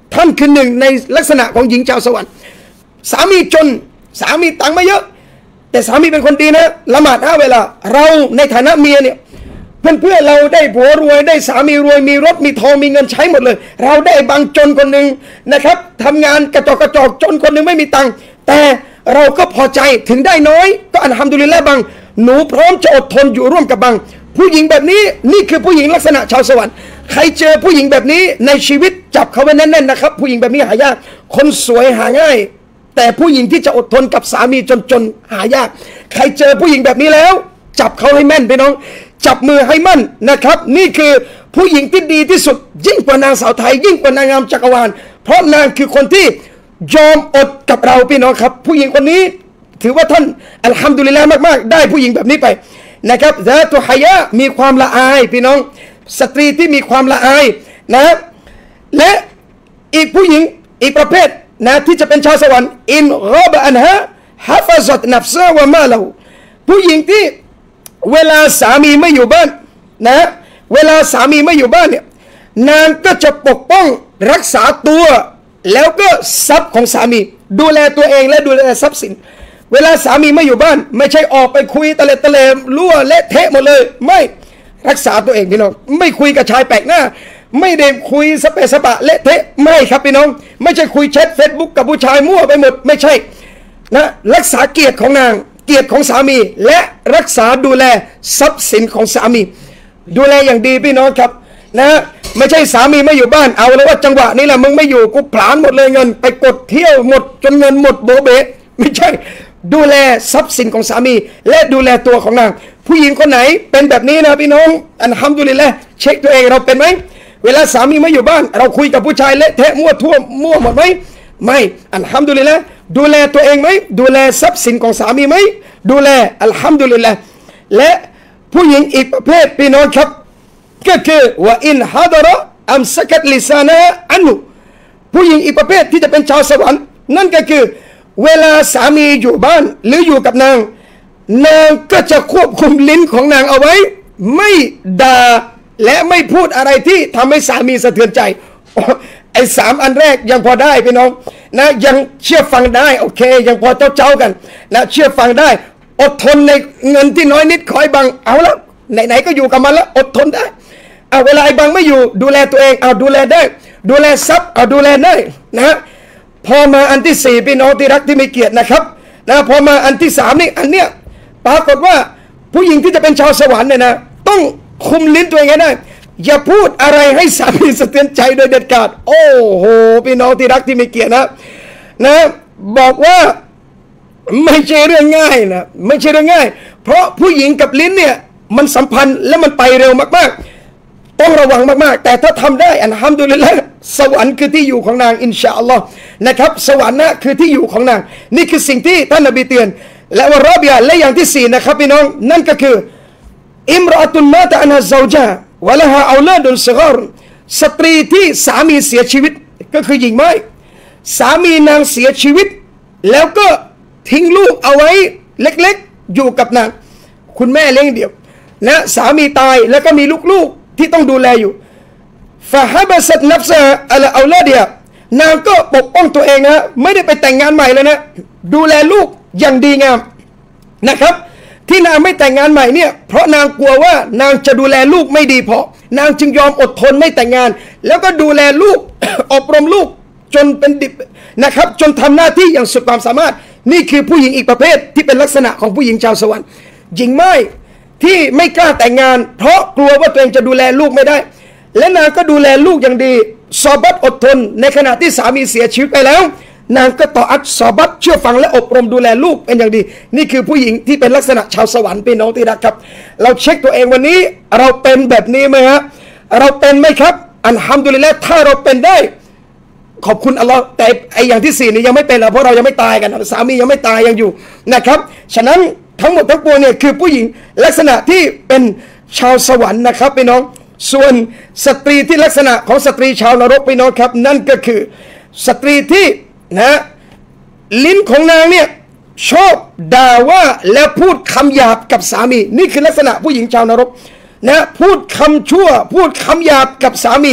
ท่านคือหนึ่งในลักษณะของหญิงชาวสวรรค์สามีจนสามีตังค์ไม่เยอะแต่สามีเป็นคนดีนะละหมาด5 เวลาเราในฐานะเมียเนี่ยเพื่อนเราได้ผัวรวยได้สามีรวยมีรถมีทองมีเงินใช้หมดเลยเราได้บางจนคนหนึ่งนะครับทำงานกระจอกจนคนหนึ่งไม่มีตังค์แต่เราก็พอใจถึงได้น้อยก็อัลฮัมดุลิลละห์บางหนูพร้อมจะอดทนอยู่ร่วมกับบางผู้หญิงแบบนี้นี่คือผู้หญิงลักษณะชาวสวรรค์ใครเจอผู้หญิงแบบนี้ในชีวิตจับเขาไว้แน่นๆนะครับผู้หญิงแบบนี้หายากคนสวยหาง่ายแต่ผู้หญิงที่จะอดทนกับสามีจนหายากใครเจอผู้หญิงแบบนี้แล้วจับเขาให้แม่นพี่น้องจับมือให้มั่นนะครับนี่คือผู้หญิงที่ดีที่สุดยิ่งกว่านางสาวไทยยิ่งกว่านางงามจักรวาลเพราะนางคือคนที่ยอมอดกับเราพี่น้องครับผู้หญิงคนนี้ถือว่าท่านอัลฮัมดุลิลละห์มากๆได้ผู้หญิงแบบนี้ไปนะครับซาตุฮายะมีความละอายพี่น้องสตรีที่มีความละอายนะและอีกผู้หญิงอีกประเภทนะที่จะเป็นชาวสวรรค์อินกอบอันฮะฮะฟะซัตนัฟซะวะมาละหูผู้หญิงที่เวลาสามีไม่อยู่บ้านนะเวลาสามีไม่อยู่บ้านเนี่ยนางก็จะปกป้องรักษาตัวแล้วก็ทรัพย์ของสามีดูแลตัวเองและดูแลทรัพย์สินเวลาสามีไม่อยู่บ้านไม่ใช่ออกไปคุยตะเลรั่วเละเทะหมดเลยไม่รักษาตัวเองพี่น้องไม่คุยกับชายแปลกหน้าไม่ได้คุยสเปสปะเละเทะไม่ครับพี่น้องไม่ใช่คุยแชทเฟซบุ๊กกับผู้ชายมั่วไปหมดไม่ใช่นะรักษาเกียรติของนางเกียรติของสามีและรักษาดูแลทรัพย์สินของสามีดูแลอย่างดีพี่น้องครับนะไม่ใช่สามีไม่อยู่บ้านเอาแล้วว่าจังหวะนี้แหละมึงไม่อยู่กูผลาญหมดเลยเงินไปกดเที่ยวหมดจนเงินหมดโบเบะไม่ใช่ดูแลทรัพย์สินของสามีและดูแลตัวของนางผู้หญิงคนไหนเป็นแบบนี้นะพี่น้องอัลฮัมดุลิลละห์เช็คตัวเองเราเป็นไหมเวลาสามีไม่อยู่บ้านเราคุยกับผู้ชายเละเทะมั่วหมดไหมไม่อัลฮัมดุลิลละห์ดูแลตัวเองไหมดูแลทรัพย์สินของสามีไหมดูแลอัลฮัมดุลิลละห์และผู้หญิงอีกประเภทพี่น้องครับก็คือว่าอินฮะดะระอัมซักัตลิซานะอันนุผู้หญิงอีกประเภทที่จะเป็นชาวสวรรค์นั่นก็คือเวลาสามีอยู่บ้านหรืออยู่กับนางก็จะควบคุมลิ้นของนางเอาไว้ไม่ด่าและไม่พูดอะไรที่ทำให้สามีสะเทือนใจไอ้3 อันแรกยังพอได้พี่น้องนะยังเชื่อฟังได้โอเคยังพอเจ้ากันนะเชื่อฟังได้อดทนในเงินที่น้อยนิดขอให้บังเอาแล้วไหนก็อยู่กับมันแล้วอดทนได้เวลาไอ้บังไม่อยู่ดูแลตัวเองดูแลได้ดูแลทรัพย์ดูแลได้นะพอมาอันที่4พี่น้องที่รักที่มีเกียรตินะครับนะพอมาอันที่3นี่อันเนี้ยปรากฏว่าผู้หญิงที่จะเป็นชาวสวรรค์เนี่ยนะต้องคุมลิ้นตัวเองให้ได้อย่าพูดอะไรให้สามีสะเทือนใจโดยเด็ดขาดโอ้โหพี่น้องที่รักที่มีเกียรตินะบอกว่าไม่ใช่เรื่องง่ายนะไม่ใช่เรื่องง่ายเพราะผู้หญิงกับลิ้นเนี่ยมันสัมพันธ์และมันไปเร็วมากๆต้องระวังมากๆแต่ถ้าทำได้อัลฮัมดุลิลละห์สวรรค์คือที่อยู่ของนางอินชาอัลลอฮ์นะครับสวรรค์นะคือที่อยู่ของนางนี่คือสิ่งที่ท่านนบีเตือนและวะรอบิยะและอย่างที่4นะครับพี่น้องนั่นก็คืออิมรอตุนมาตะอันฮะซาวจาฮ์วะละฮาเอาลาดุนซิการ์สตรีที่สามีเสียชีวิตก็คือหญิงไม้สามีนางเสียชีวิตแล้วก็ทิ้งลูกเอาไว้เล็กๆอยู่กับนางคุณแม่เลี้ยงเดี่ยวนะสามีตายแล้วก็มีลูกๆที่ต้องดูแลอยู่ฟะฮะบะซัตนัฟซะอะลาเอาลาดิยะนางก็ปกป้องตัวเองนะไม่ได้ไปแต่งงานใหม่เลยนะดูแลลูกอย่างดีงามนะครับที่นางไม่แต่งงานใหม่เนี่ยเพราะนางกลัวว่านางจะดูแลลูกไม่ดีพอนางจึงยอมอดทนไม่แต่งงานแล้วก็ดูแลลูก อบรมลูกจนเป็นดิบนะครับจนทำหน้าที่อย่างสุดความสามารถนี่คือผู้หญิงอีกประเภทที่เป็นลักษณะของผู้หญิงชาวสวรรค์หญิงไม้ที่ไม่กล้าแต่งงานเพราะกลัวว่าตัวเองจะดูแลลูกไม่ได้และนางก็ดูแลลูกอย่างดีซอบัตอดทนในขณะที่สามีเสียชีวิตไปแล้วนางก็ต่ออัดซอบัตเชื่อฟังและอบรมดูแลลูกเป็นอย่างดีนี่คือผู้หญิงที่เป็นลักษณะชาวสวรรค์พี่น้องที่รักครับเราเช็คตัวเองวันนี้เราเป็นแบบนี้ไหมฮะเราเป็นไหมครับอัลฮัมดุลิลละห์ถ้าเราเป็นได้ขอบคุณอัลลอฮ์แต่ไอ้อย่างที่4นี่ยังไม่เป็นเพราะเรายังไม่ตายกันสามียังไม่ตายยังอยู่นะครับฉะนั้นทั้งหมดทั้งปวงเนี่ยคือผู้หญิงลักษณะที่เป็นชาวสวรรค์นะครับพี่น้องส่วนสตรีที่ลักษณะของสตรีชาวนรกพี่น้องครับนั่นก็คือสตรีที่นะลิ้นของนางเนี่ยชอบด่าว่าและพูดคำหยาบกับสามีนี่คือลักษณะผู้หญิงชาวนรกนะพูดคำชั่วพูดคำหยาบกับสามี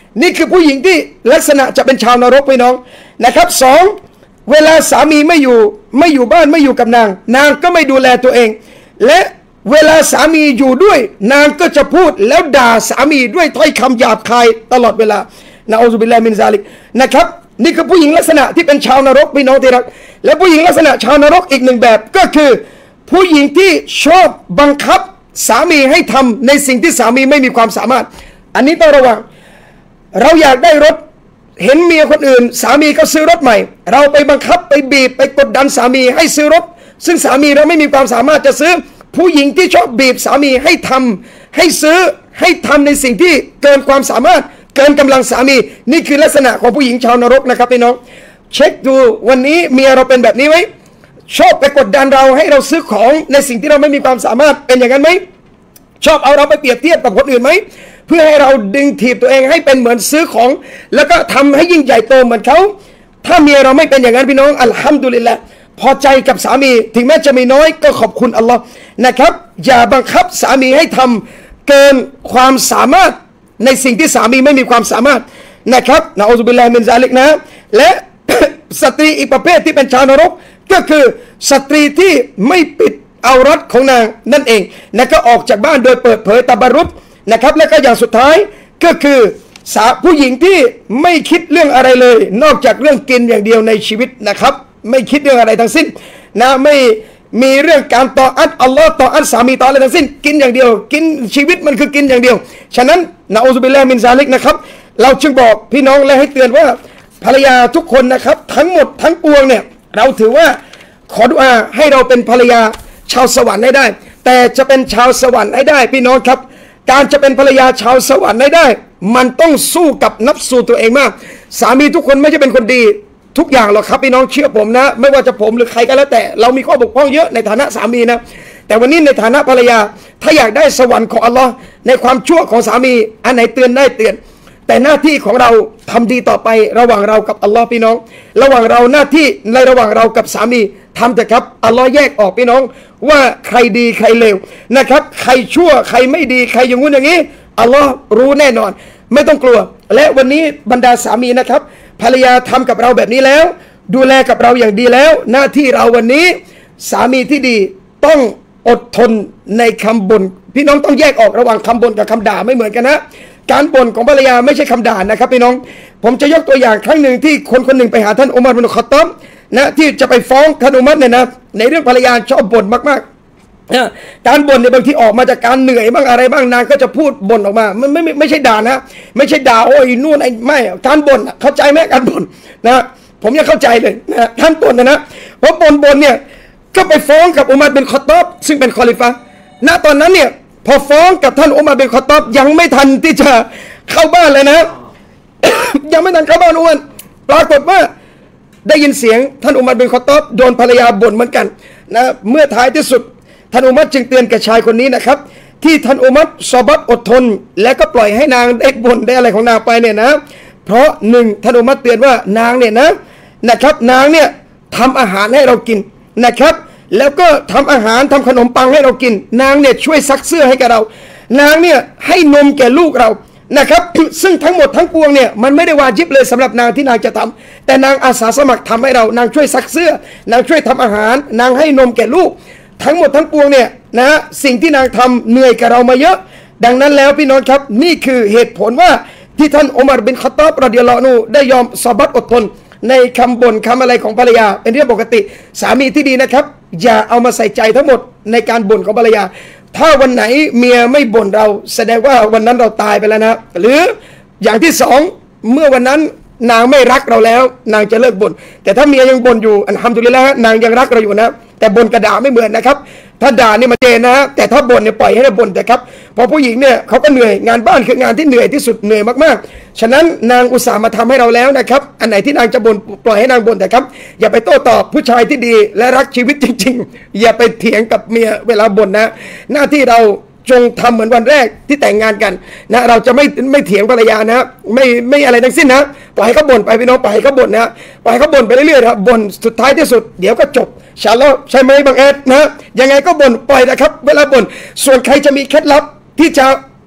นี่คือผู้หญิงที่ลักษณะจะเป็นชาวนรกพี่น้องนะครับสองเวลาสามีไม่อยู่บ้านไม่อยู่กับนางก็ไม่ดูแลตัวเองและเวลาสามีอยู่ด้วยนางก็จะพูดแล้วด่าสามีด้วยถ้อยคำหยาบคายตลอดเวลานะอูซุบิลลาฮิมินซาลิกนะครับนี่คือผู้หญิงลักษณะที่เป็นชาวนรกพี่น้องที่รักและผู้หญิงลักษณะชาวนรกอีกหนึ่งแบบก็คือผู้หญิงที่ชอบบังคับสามีให้ทำในสิ่งที่สามีไม่มีความสามารถอันนี้ต้องระวังเราอยากได้รถเห็นเมียคนอื่นสามีก็ซื้อรถใหม่เราไปบังคับไปบีบไปกดดันสามีให้ซื้อรถซึ่งสามีเราไม่มีความสามารถจะซื้อผู้หญิงที่ชอบบีบสามีให้ทำให้ซื้อให้ทำในสิ่งที่เกินความสามารถเกินกำลังสามีนี่คือลักษณะของผู้หญิงชาวนรกนะครับพี่น้องเช็คดูวันนี้เมียเราเป็นแบบนี้ไหมชอบไปกดดันเราให้เราซื้อของในสิ่งที่เราไม่มีความสามารถเป็นอย่างนั้นไหมชอบเอาเราไปเปรียบเทียบกับคนอื่นไหมเพื่อให้เราดึงถีบตัวเองให้เป็นเหมือนซื้อของแล้วก็ทำให้ยิ่งใหญ่โตเหมือนเขาถ้าเมียเราไม่เป็นอย่างนั้นพี่น้องอัลฮัมดุลิลละห์พอใจกับสามีถึงแม้จะมีน้อยก็ขอบคุณอัลลอฮ์นะครับอย่าบังคับสามีให้ทำเกินความสามารถในสิ่งที่สามีไม่มีความสามารถนะครับนะอูซุบิลลาฮิมินซาลิกนะและ สตรีอีกประเภทที่เป็นชาวนรกก็คือสตรีที่ไม่ปิดเอารัดของนางนั่นเองนะก็ออกจากบ้านโดยเปิดเผยตะบรุษนะครับและก็อย่างสุดท้ายก็คือผู้หญิงที่ไม่คิดเรื่องอะไรเลยนอกจากเรื่องกินอย่างเดียวในชีวิตนะครับไม่คิดเรื่องอะไรทั้งสิ้นนะไม่มีเรื่องการต่ออัดอัลลอฮ์ต่ออัดสามีต่ออะไรทั้งสิ้นกินอย่างเดียวกินชีวิตมันคือกินอย่างเดียวฉะนั้นนะอูซุบิลลาฮิมินซาลิกนะครับเราจึงบอกพี่น้องและให้เตือนว่าภรรยาทุกคนนะครับทั้งหมดทั้งปวงเนี่ยเราถือว่าขอดุอาให้เราเป็นภรรยาชาวสวรรค์ให้ได้แต่จะเป็นชาวสวรรค์ให้ได้พี่น้องครับการจะเป็นภรรยาชาวสวรรค์ได้มันต้องสู้กับนับสู่ตัวเองมากสามีทุกคนไม่ใช่เป็นคนดีทุกอย่างหรอกครับพี่น้องเชื่อผมนะไม่ว่าจะผมหรือใครก็แล้วแต่เรามีข้อบกพร่องเยอะในฐานะสามีนะแต่วันนี้ในฐานะภรรยาถ้าอยากได้สวรรค์ของอัลลอฮ์ในความชั่วของสามีอันไหนเตือนได้เตือนแต่หน้าที่ของเราทำดีต่อไประหว่างเรากับอัลลอฮ์พี่น้องระหว่างเราหน้าที่ในระหว่างเรากับสามีทำเถอะครับอัลลอฮ์แยกออกพี่น้องว่าใครดีใครเลวนะครับใครชั่วใครไม่ดีใครอย่างงู้นอย่างนี้อัลลอฮ์รู้แน่นอนไม่ต้องกลัวและวันนี้บรรดาสามีนะครับภรรยาทำกับเราแบบนี้แล้วดูแลกับเราอย่างดีแล้วหน้าที่เราวันนี้สามีที่ดีต้องอดทนในคำบ่นพี่น้องต้องแยกออกระหว่างคำบ่นกับคำด่าไม่เหมือนกันนะการบ่นของภรรยาไม่ใช่คำด่านะครับพี่น้องผมจะยกตัวอย่างครั้งหนึ่งที่คนหนึ่งไปหาท่านอุมัรบินค็อฏฏอบนะที่จะไปฟ้องท่านอุมัรเนี่ยนะในเรื่องภรรยาชอบบ่นมากๆนะการบ่นเนี่ยบางทีออกมาจากการเหนื่อยบ้างอะไรบ้างนางก็จะพูดบ่นออกมาไม่ใช่ด่านะไม่ใช่ด่าโอ้ยนู่นไอ้ไม่การบ่นเข้าใจไหมการบ่นนะผมยังเข้าใจเลยนะท่านบ่นนะเพราะบ่นเนี่ยก็ไปฟ้องกับอุมัรบินค็อฏฏอบซึ่งเป็นคอลิฟะห์ณตอนนั้นเนี่ยพอฟ้องกับท่านอุมัรบินค็อฏฏอบยังไม่ทันที่จะเข้าบ้านเลยนะ ยังไม่ทันเข้าบ้านอุมัรปรากฏว่าได้ยินเสียงท่านอุมัรบินค็อฏฏอบโดนภรรยาบ่นเหมือนกันนะเมื่อท้ายที่สุดท่านอุมัรจึงเตือนแก่ชายคนนี้นะครับที่ท่านอุมัรซอบัตอดทนและก็ปล่อยให้นางได้บ่นได้อะไรของนางไปเนี่ยนะเพราะหนึ่งท่านอุมัรเตือนว่านางเนี่ยนะครับนางเนี่ยทำอาหารให้เรากินนะครับแล้วก็ทำอาหารทำขนมปังให้เรากินนางเนี่ยช่วยซักเสื้อให้กับเรานางเนี่ยให้นมแก่ลูกเรานะครับ ซึ่งทั้งหมดทั้งปวงเนี่ยมันไม่ได้วาญิบเลยสำหรับนางที่นางจะทำแต่นางอาสาสมัครทำให้เรานางช่วยซักเสื้อนางช่วยทำอาหารนางให้นมแก่ลูกทั้งหมดทั้งปวงเนี่ยนะสิ่งที่นางทำเหนื่อยกับเรามาเยอะดังนั้นแล้วพี่น้องครับนี่คือเหตุผลว่าที่ท่านอุมัรบินค็อฏฏอบรอฎิยัลลอฮุอันฮุได้ยอมซอบัตอดทนในคำบ่นคำอะไรของภรรยาเป็นเรื่องปกติสามีที่ดีนะครับอย่าเอามาใส่ใจทั้งหมดในการบ่นของภรรยาถ้าวันไหนเมียไม่บ่นเราแสดงว่าวันนั้นเราตายไปแล้วนะหรืออย่างที่สองเมื่อวันนั้นนางไม่รักเราแล้วนางจะเลิกบ่นแต่ถ้าเมียยังบ่นอยู่อัลฮัมดุลิลละห์นางยังรักเราอยู่นะแต่บ่นกระด่าไม่เหมือนนะครับถ้าด่าเนี่ยมันเจนนะแต่ถ้าบ่นเนี่ยปล่อยให้ได้บ่นแต่ครับเพราะผู้หญิงเนี่ยเขาก็เหนื่อยงานบ้านคืองานที่เหนื่อยที่สุดเหนื่อยมากๆฉะนั้นนางอุตส่าห์มาทำให้เราแล้วนะครับอันไหนที่นางจะบ่นปล่อยให้นางบ่นแต่ครับอย่าไปโต้ตอบผู้ชายที่ดีและรักชีวิตจริงๆอย่าไปเถียงกับเมียเวลาบ่นนะหน้าที่เราจงทำเหมือนวันแรกที่แต่งงานกันนะเราจะไม่เถียงภรรยานะไม่อะไรทั้งสิ้นนะปล่อยให้เขาบ่นไปพี่น้องปล่อยให้เขาบ่นนะปล่อยให้เขาบ่นไปเรื่อยๆครับบ่นสุดท้ายที่สุดเดี๋ยวก็จบชาลอใช่ไหมบางแอดนะยังไงก็บ่นปล่อยนะครับเวลาบ่นส่วนใครจะมีเคล็ดลับที่จะ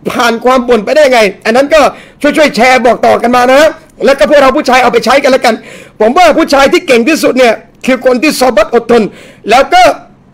ผ่านความบ่นไปได้ไงอันนั้นก็ช่วยแชร์บอกต่อกันมานะแล้วก็พวกเราผู้ชายเอาไปใช้กันแล้วกันผมว่าผู้ชายที่เก่งที่สุดเนี่ยคือคนที่ซอบัตอดทนแล้วก็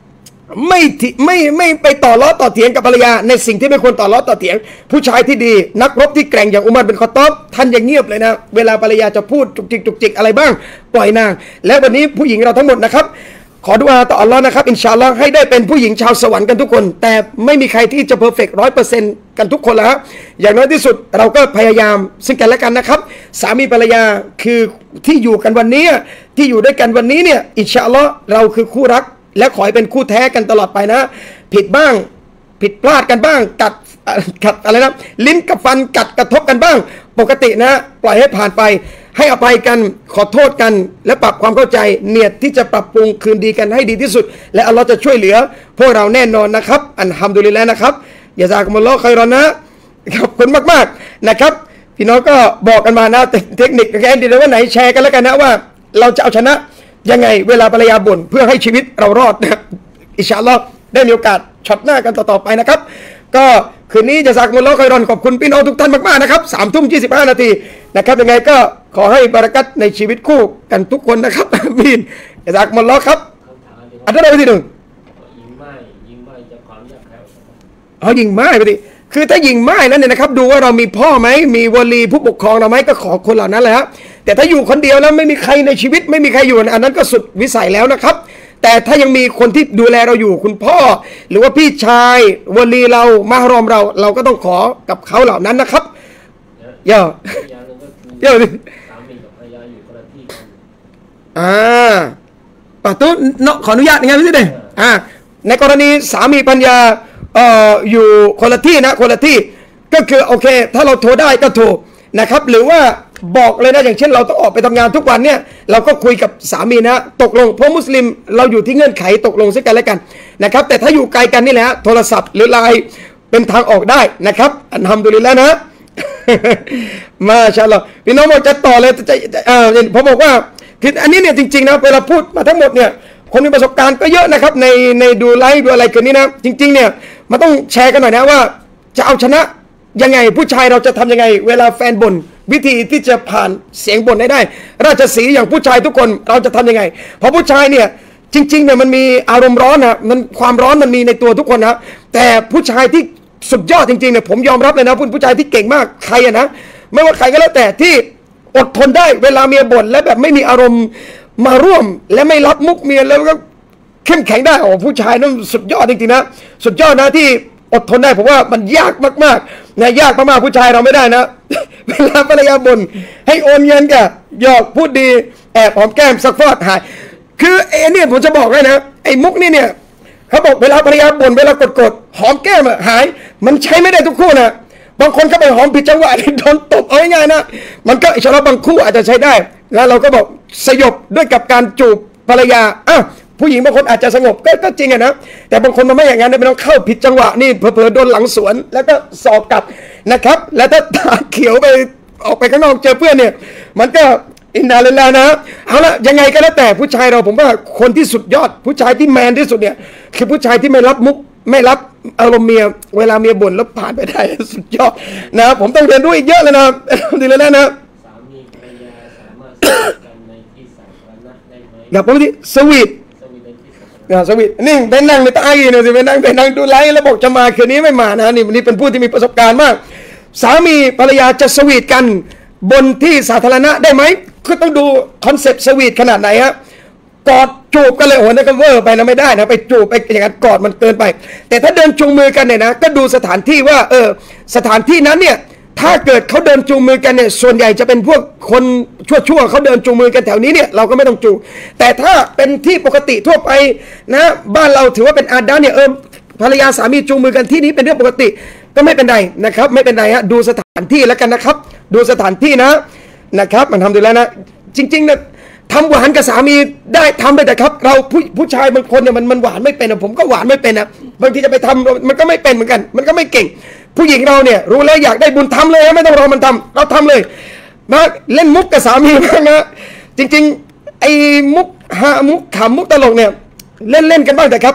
ไม่ไปต่อล้อต่อเถียงกับภรรยาในสิ่งที่ไม่ควรต่อล้อต่อเถียงผู้ชายที่ดีนักรบที่แกร่งอย่างอุมัรบินคอฏฏอบท่านอย่างเงียบเลยนะเวลาภรรยาจะพูดจุกจิกอะไรบ้างปล่อยนางและวันนี้ผู้หญิงเราทั้งหมดนะครับขอดุอาต่ออัลลอฮ์นะครับอินชาอัลลอฮ์ให้ได้เป็นผู้หญิงชาวสวรรค์กันทุกคนแต่ไม่มีใครที่จะเพอร์เฟกต์100%กันทุกคนแล้วฮะอย่างน้อยที่สุดเราก็พยายามซึ่งกันและกันนะครับสามีภรรยาคือที่อยู่กันวันนี้ที่อยู่ด้วยกันวันนี้เนี่ยอินชาอัลลอฮ์เราคือคู่รักและขอให้เป็นคู่แท้กันตลอดไปนะผิดบ้างผิดพลาดกันบ้างกัดอะไรนะลิ้นกับฟันกัดกระทบกันบ้างปกตินะปล่อยให้ผ่านไปให้อภัยกันขอโทษกันและปรับความเข้าใจเนียดที่จะปรับปรุงคืนดีกันให้ดีที่สุดและอัลลอฮ์จะช่วยเหลือพวกเราแน่นอนนะครับอัลฮัมดุลิลละห์นะครับยะซากุมุลลอฮุค็อยรอนนะขอบคุณมากๆนะครับพี่น้องก็บอกกันมานะเทคนิคแค่นี้ว่าไหนแชร์กันแล้วกันนะว่าเราจะเอาชนะยังไงเวลาภรรยาบ่นเพื่อให้ชีวิตเรารอดนะอินชาอัลลอฮ์ได้มีโอกาสช็อตหน้ากันต่อไปนะครับก็คืนนี้จะซากุมุลลอฮุค็อยรอนขอบคุณพี่น้องทุกท่านมากๆนะครับ3:25 นาทีนะครับยังไงก็ขอให้บารักัตในชีวิตคู่กันทุกคนนะครับอามีนจะซากุมุลลอฮ์ครับอันนั้นอะไรที่หนึ่งยิงไม้จะความยากแค่ยิงไม้ไปดิคือถ้ายิงไม้นั้นเนี่ยนะครับดูว่าเรามีพ่อไหมมีวลีผู้ปกครองเราไหมก็ขอคนเหล่านั้นแหละแต่ถ้าอยู่คนเดียวแล้วไม่มีใครในชีวิตไม่มีใครอยู่อันนั้นก็สุดวิสัยแล้วนะครับแต่ถ้ายังมีคนที่ดูแลเราอยู่คุณพ่อหรือว่าพี่ชายวลีเรามหรอมเราก็ต้องขอกับเขาเหล่านั้นนะครับเยอะสามีกับภรรยาอยู่คนละที่กันปะตุ้นขออนุญาตยังไงพี่เด้ในกรณีสามีภรรยาอยู่คนละที่นะคนละที่ก็คือโอเคถ้าเราโทรได้ก็โทรนะครับหรือว่าบอกเลยนะอย่างเช่นเราต้องออกไปทำงานทุกวันเนี่ยเราก็คุยกับสามีนะตกลงเพราะมุสลิมเราอยู่ที่เงื่อนไขตกลงซึ่งกันและกันนะครับแต่ถ้าอยู่ไกลกันนี่แหละโทรศัพท์หรือไลน์เป็นทางออกได้นะครับอัลฮัมดุลิลละห์นะมาชาอัลลอฮ์พี่น้องบอกจะต่อเลยผมบอกว่าคืออันนี้เนี่ยจริงๆนะเวลาพูดมาทั้งหมดเนี่ยคนมีประสบการณ์ก็เยอะนะครับในดูไลฟ์ดูอะไรคืนนี้นะจริงๆเนี่ยมันต้องแชร์กันหน่อยนะว่าจะเอาชนะยังไงผู้ชายเราจะทำยังไงเวลาแฟนบ่นวิธีที่จะผ่านเสียงบ่นได้ราชสีห์อย่างผู้ชายทุกคนเราจะทำยังไงเพราะผู้ชายเนี่ยจริงๆเนี่ยมันมีอารมณ์ร้อนนะมันความร้อนมันมีในตัวทุกคนนะแต่ผู้ชายที่สุดยอดจริงๆเนี่ยผมยอมรับเลยนะผู้ชายที่เก่งมากใครนะไม่ว่าใครก็แล้วแต่ที่อดทนได้เวลาเมียบ่นและแบบไม่มีอารมณ์มาร่วมและไม่รับมุกเมียแล้วก็เข้มแข็งได้โอ้ผู้ชายนั่นสุดยอดจริงๆนะสุดยอดนะที่อดทนได้ผมว่ามันยากมากๆนะยากมากๆผู้ชายเราไม่ได้นะเวลาภรรยาบ่นให้โอนเงินกับหยอกพูดดีแอบหอมแก้มสักฟอดหายคือไอ้เนี่ยผมจะบอกให้นะไอ้มุกนี่เนี่ยเขาบอกเวลาภรรยาบ่นเวลากดหอมแก้มหายมันใช้ไม่ได้ทุกคู่นะบางคนก็ไปหอมผิดจังหวะโดนตบเอาง่ายๆนะมันก็อินชาอัลลอฮ์บางคู่อาจจะใช้ได้แล้วเราก็บอกสยบด้วยกับการจูบภรรยาผู้หญิงบางคนอาจจะสงบก็จริงนะแต่บางคนมันไม่อย่างนั้นไม่ต้องเข้าผิดจังหวะนี่เผลอๆโดนหลังสวนแล้วก็สอกกลับนะครับแล้วถ้าตาเขียวไปออกไปข้างนอกเจอเพื่อนเนี่ยมันก็อินนาลิลลาห์นะเอาละยังไงก็แล้วแต่ผู้ชายเราผมว่าคนที่สุดยอดผู้ชายที่แมนที่สุดเนี่ยคือผู้ชายที่ไม่รับมุกไม่รับอารมณ์เมียเวลาเมียบ่นแล้วผ่านไปได้สุดยอดนะผมต้องเรียนรู้อีกเยอะเลยนะดีแล้วนะสามีภรรยาสามารถกันในที่สาธารณะได้ไหมอย่าพูดที่สวีทสวีทนี่ไปนั่งในใต้เนี่ยสิไปนั่งดูไลฟ์แล้วบอกจะมาคืนนี้ไม่มานะนี่เป็นผู้ที่มีประสบการณ์มากสามีภรรยาจะสวีทกันบนที่สาธารณะได้ไหมคือต้องดูคอนเซปต์สวีทขนาดไหนฮะกอดจูบกันเลยโอ้โหนั่นก็เวอร์ไปนะไม่ได้นะไปจูบไปอย่างนั้นกอดมันเกินไปแต่ถ้าเดินจูงมือกันเนี่ยนะก็ดูสถานที่ว่าสถานที่นั้นเนี่ยถ้าเกิดเขาเดินจูงมือกันเนี่ยส่วนใหญ่จะเป็นพวกคนชั่วเขาเดินจูงมือกันแถวนี้เนี่ยเราก็ไม่ต้องจูงแต่ถ้าเป็นที่ปกติทั่วไปนะบ้านเราถือว่าเป็นอาดาเนี่ยภรรยาสามีจูงมือกันที่นี้เป็นเรื่องปกติก็ไม่เป็นไรนะครับไม่เป็นไรฮะดูสถานที่แล้วกันนะครับดูสถานที่นะครับมันทำดีแล้วนะจริงๆนะทำหวานกับสามีได้ทำไปแต่ครับเราผู้ชายบางคนเนี่ยมันหวานไม่เป็นผมก็หวานไม่เป็นนะบางทีจะไปทำมันก็ไม่เป็นเหมือนกันมันก็ไม่เก่งผู้หญิงเราเนี่ยรู้แล้วอยากได้บุญทำเลยไม่ต้องรอมันทำเราทำเลยนะเล่นมุกกับสามีบ้างนะจริงๆไอ้มุกขำมุกตลกเนี่ยเล่นกันบ้างแต่ครับ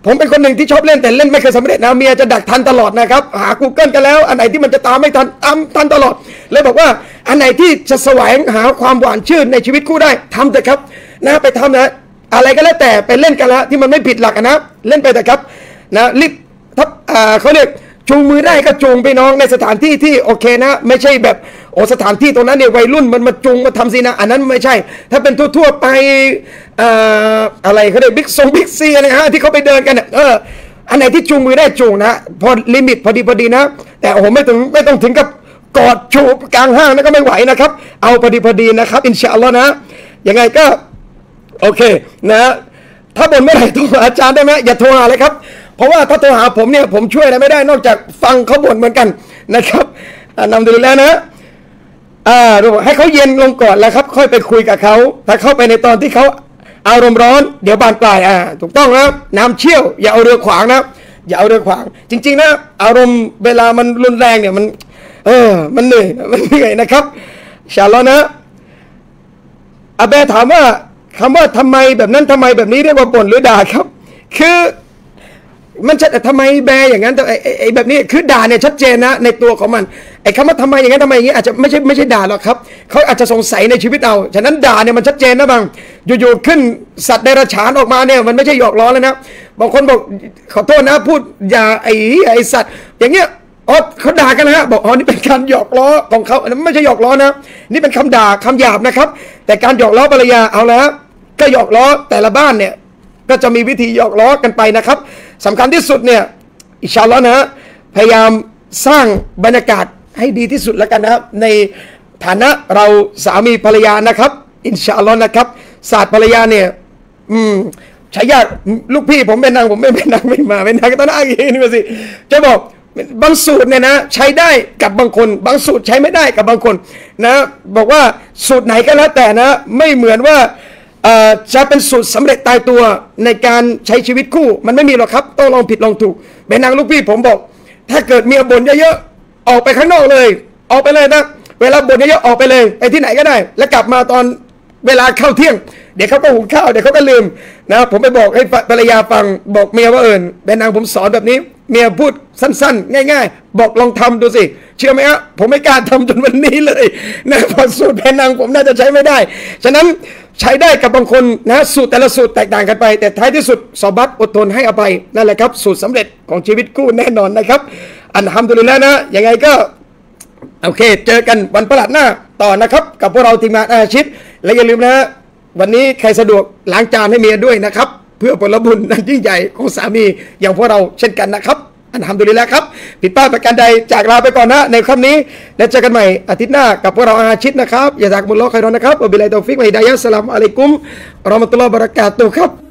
ผมเป็นคนหนึ่งที่ชอบเล่นแต่เล่นไม่เคยสำเร็จนะเมียจะดักทันตลอดนะครับหา Google กันแล้วอันไหนที่มันจะตามไม่ทันทันตลอดเลยบอกว่าอันไหนที่จะแสวงหาความหวานชื่นในชีวิตคู่ได้ทำเถอะครับนะไปทำนะอะไรก็แล้วแต่ไปเล่นกันแล้วที่มันไม่ผิดหลักนะเล่นไปเถอะครับนะรีบเขาเรียกจูงมือได้ก็จูงไปน้องในสถานที่ที่โอเคนะไม่ใช่แบบโอ้สถานที่ตรงนั้นเนี่ยวัยรุ่นมันมาจูงมาทำสินะอันนั้นไม่ใช่ถ้าเป็นทั่วๆไปอะไรเขาเรียกบิ๊กซีนะฮะที่เขาไปเดินกันอันไหนที่จูงมือได้จูงนะพอลิมิตพอดีนะแต่โอ้โหไม่ต้องถึงกับกอดจูบกลางห้างนะก็ไม่ไหวนะครับเอาพอดีนะครับอินชาอัลลอฮ์นะยังไงก็โอเคนะถ้าบ่นเมื่อไหร่โทรหาอาจารย์ได้ไหมอย่าโทรหาเลยครับเพราะว่าถ้าโทรหาผมเนี่ยผมช่วยอะไรไม่ได้นอกจากฟังเขาบ่นเหมือนกันนะครับนำดูแลนะให้เขาเย็นลงก่อนแล้วครับค่อยไปคุยกับเขาถ้าเข้าไปในตอนที่เขาอารมณ์ร้อนเดี๋ยวบานปลายถูกต้องนะน้ำเชี่ยวอย่าเอาเรือขวางนะอย่าเอาเรือขวางจริงๆนะอารมณ์เวลามันรุนแรงเนี่ยมันมันเหนื่อยนะครับอินชาอัลลอฮ์นะอาเบะถามว่าคำว่าทำไมแบบนั้นทำไมแบบนี้เรียกว่าบ่นหรือด่าครับคือมันจะทำไมแบอย่างนั้นแต่ไอ้แบบนี้คือด่าเนี่ยชัดเจนนะในตัวของมันไอ้คำว่าทำไมอย่างนั้นทำไมอย่างนี้อาจจะไม่ใช่ด่าหรอกครับเขาอาจจะสงสัยในชีวิตเอาฉะนั้นด่าเนี่ยมันชัดเจนนะบางอยู่ๆขึ้นสัตว์เดรัจฉานออกมาเนี่ยมันไม่ใช่หยอกล้อแล้วนะบางคนบอกขอโทษนะพูดอย่าไอ้สัตว์อย่างเงี้ยเขาด่ากันนะฮะบอกนี่เป็นการหยอกล้อของเขาอันนั้นไม่ใช่หยอกล้อนะนี่เป็นคำด่าคำหยาบนะครับแต่การหยอกล้อภรรยาเอาแล้วก็หยอกล้อแต่ละบ้านเนี่ยก็จะมีวิธีหยอกล้อกันไปนะครับสำคัญที่สุดเนี่ยอินชาอัลลอฮ์นะพยายามสร้างบรรยากาศให้ดีที่สุดแล้วกันนะครับในฐานะเราสามีภรรยานะครับอินชาอัลลอฮ์นะครับศาสตร์ภรรยาเนี่ยใช้ยากลูกพี่ผมเป็นนางผมไม่เป็นนางไม่มาเป็นนางก็ต้องอ้างอย่างนี้มาสิจะบอกบางสูตรเนี่ยนะใช้ได้กับบางคนบางสูตรใช้ไม่ได้กับบางคนนะบอกว่าสูตรไหนก็แล้วแต่นะไม่เหมือนว่าจะเป็นสูตรสำเร็จตายตัวในการใช้ชีวิตคู่มันไม่มีหรอกครับต้องลองผิดลองถูกเป็นนางลูกพี่ผมบอกถ้าเกิดเมียบ่นเยอะๆออกไปข้างนอกเลยออกไปเลยนะเวลาบ่นเยอะๆออกไปเลยไปที่ไหนก็ได้แล้วกลับมาตอนเวลาเข้าเที่ยงเดี๋ยวเขาก็หุงข้าวเดี๋ยวเขาก็ลืมนะผมไปบอกให้ภรรยาฟังบอกเมียว่าเป็นนางผมสอนแบบนี้เมียพูดสั้นๆง่ายๆบอกลองทำดูสิเชื่อไหมฮะผมไม่กล้าทำจนวันนี้เลยนะพอสูตรเป็นนางผมน่าจะใช้ไม่ได้ฉะนั้นใช้ได้กับบางคนนะสูตรแต่ละสูตรแตกต่างกันไปแต่ท้ายที่สุดซอบัตอดทนให้อภัยนั่นแหละครับสูตรสำเร็จของชีวิตคู่แน่นอนนะครับอัลฮัมดุลิลละห์นะยังไงก็โอเคเจอกันวันพฤหัสหน้าต่อนะครับกับพวกเราทีมงานอาชีพและอย่าลืมนะวันนี้ใครสะดวกล้างจานให้เมียด้วยนะครับเพื่อผลบุญนั้นยิ่งใหญ่ของสามีอย่างพวกเราเช่นกันนะครับอัลฮัมดุลิลละห์ครับผิดพลาดประการใดจากลาไปก่อนนะในคำนี้แล้วเจอกันใหม่อาทิตย์หน้ากับพวกเราอาชีพนะครับอย่าจากมุลลอฮ์ใครรอนนะครับอับิลัยตอฟิกวะฮิดายะฮ์อัสสลามุอะลัยกุมวะเราะห์มะตุลลอฮ์วะบะเราะกาตุฮ์ครับ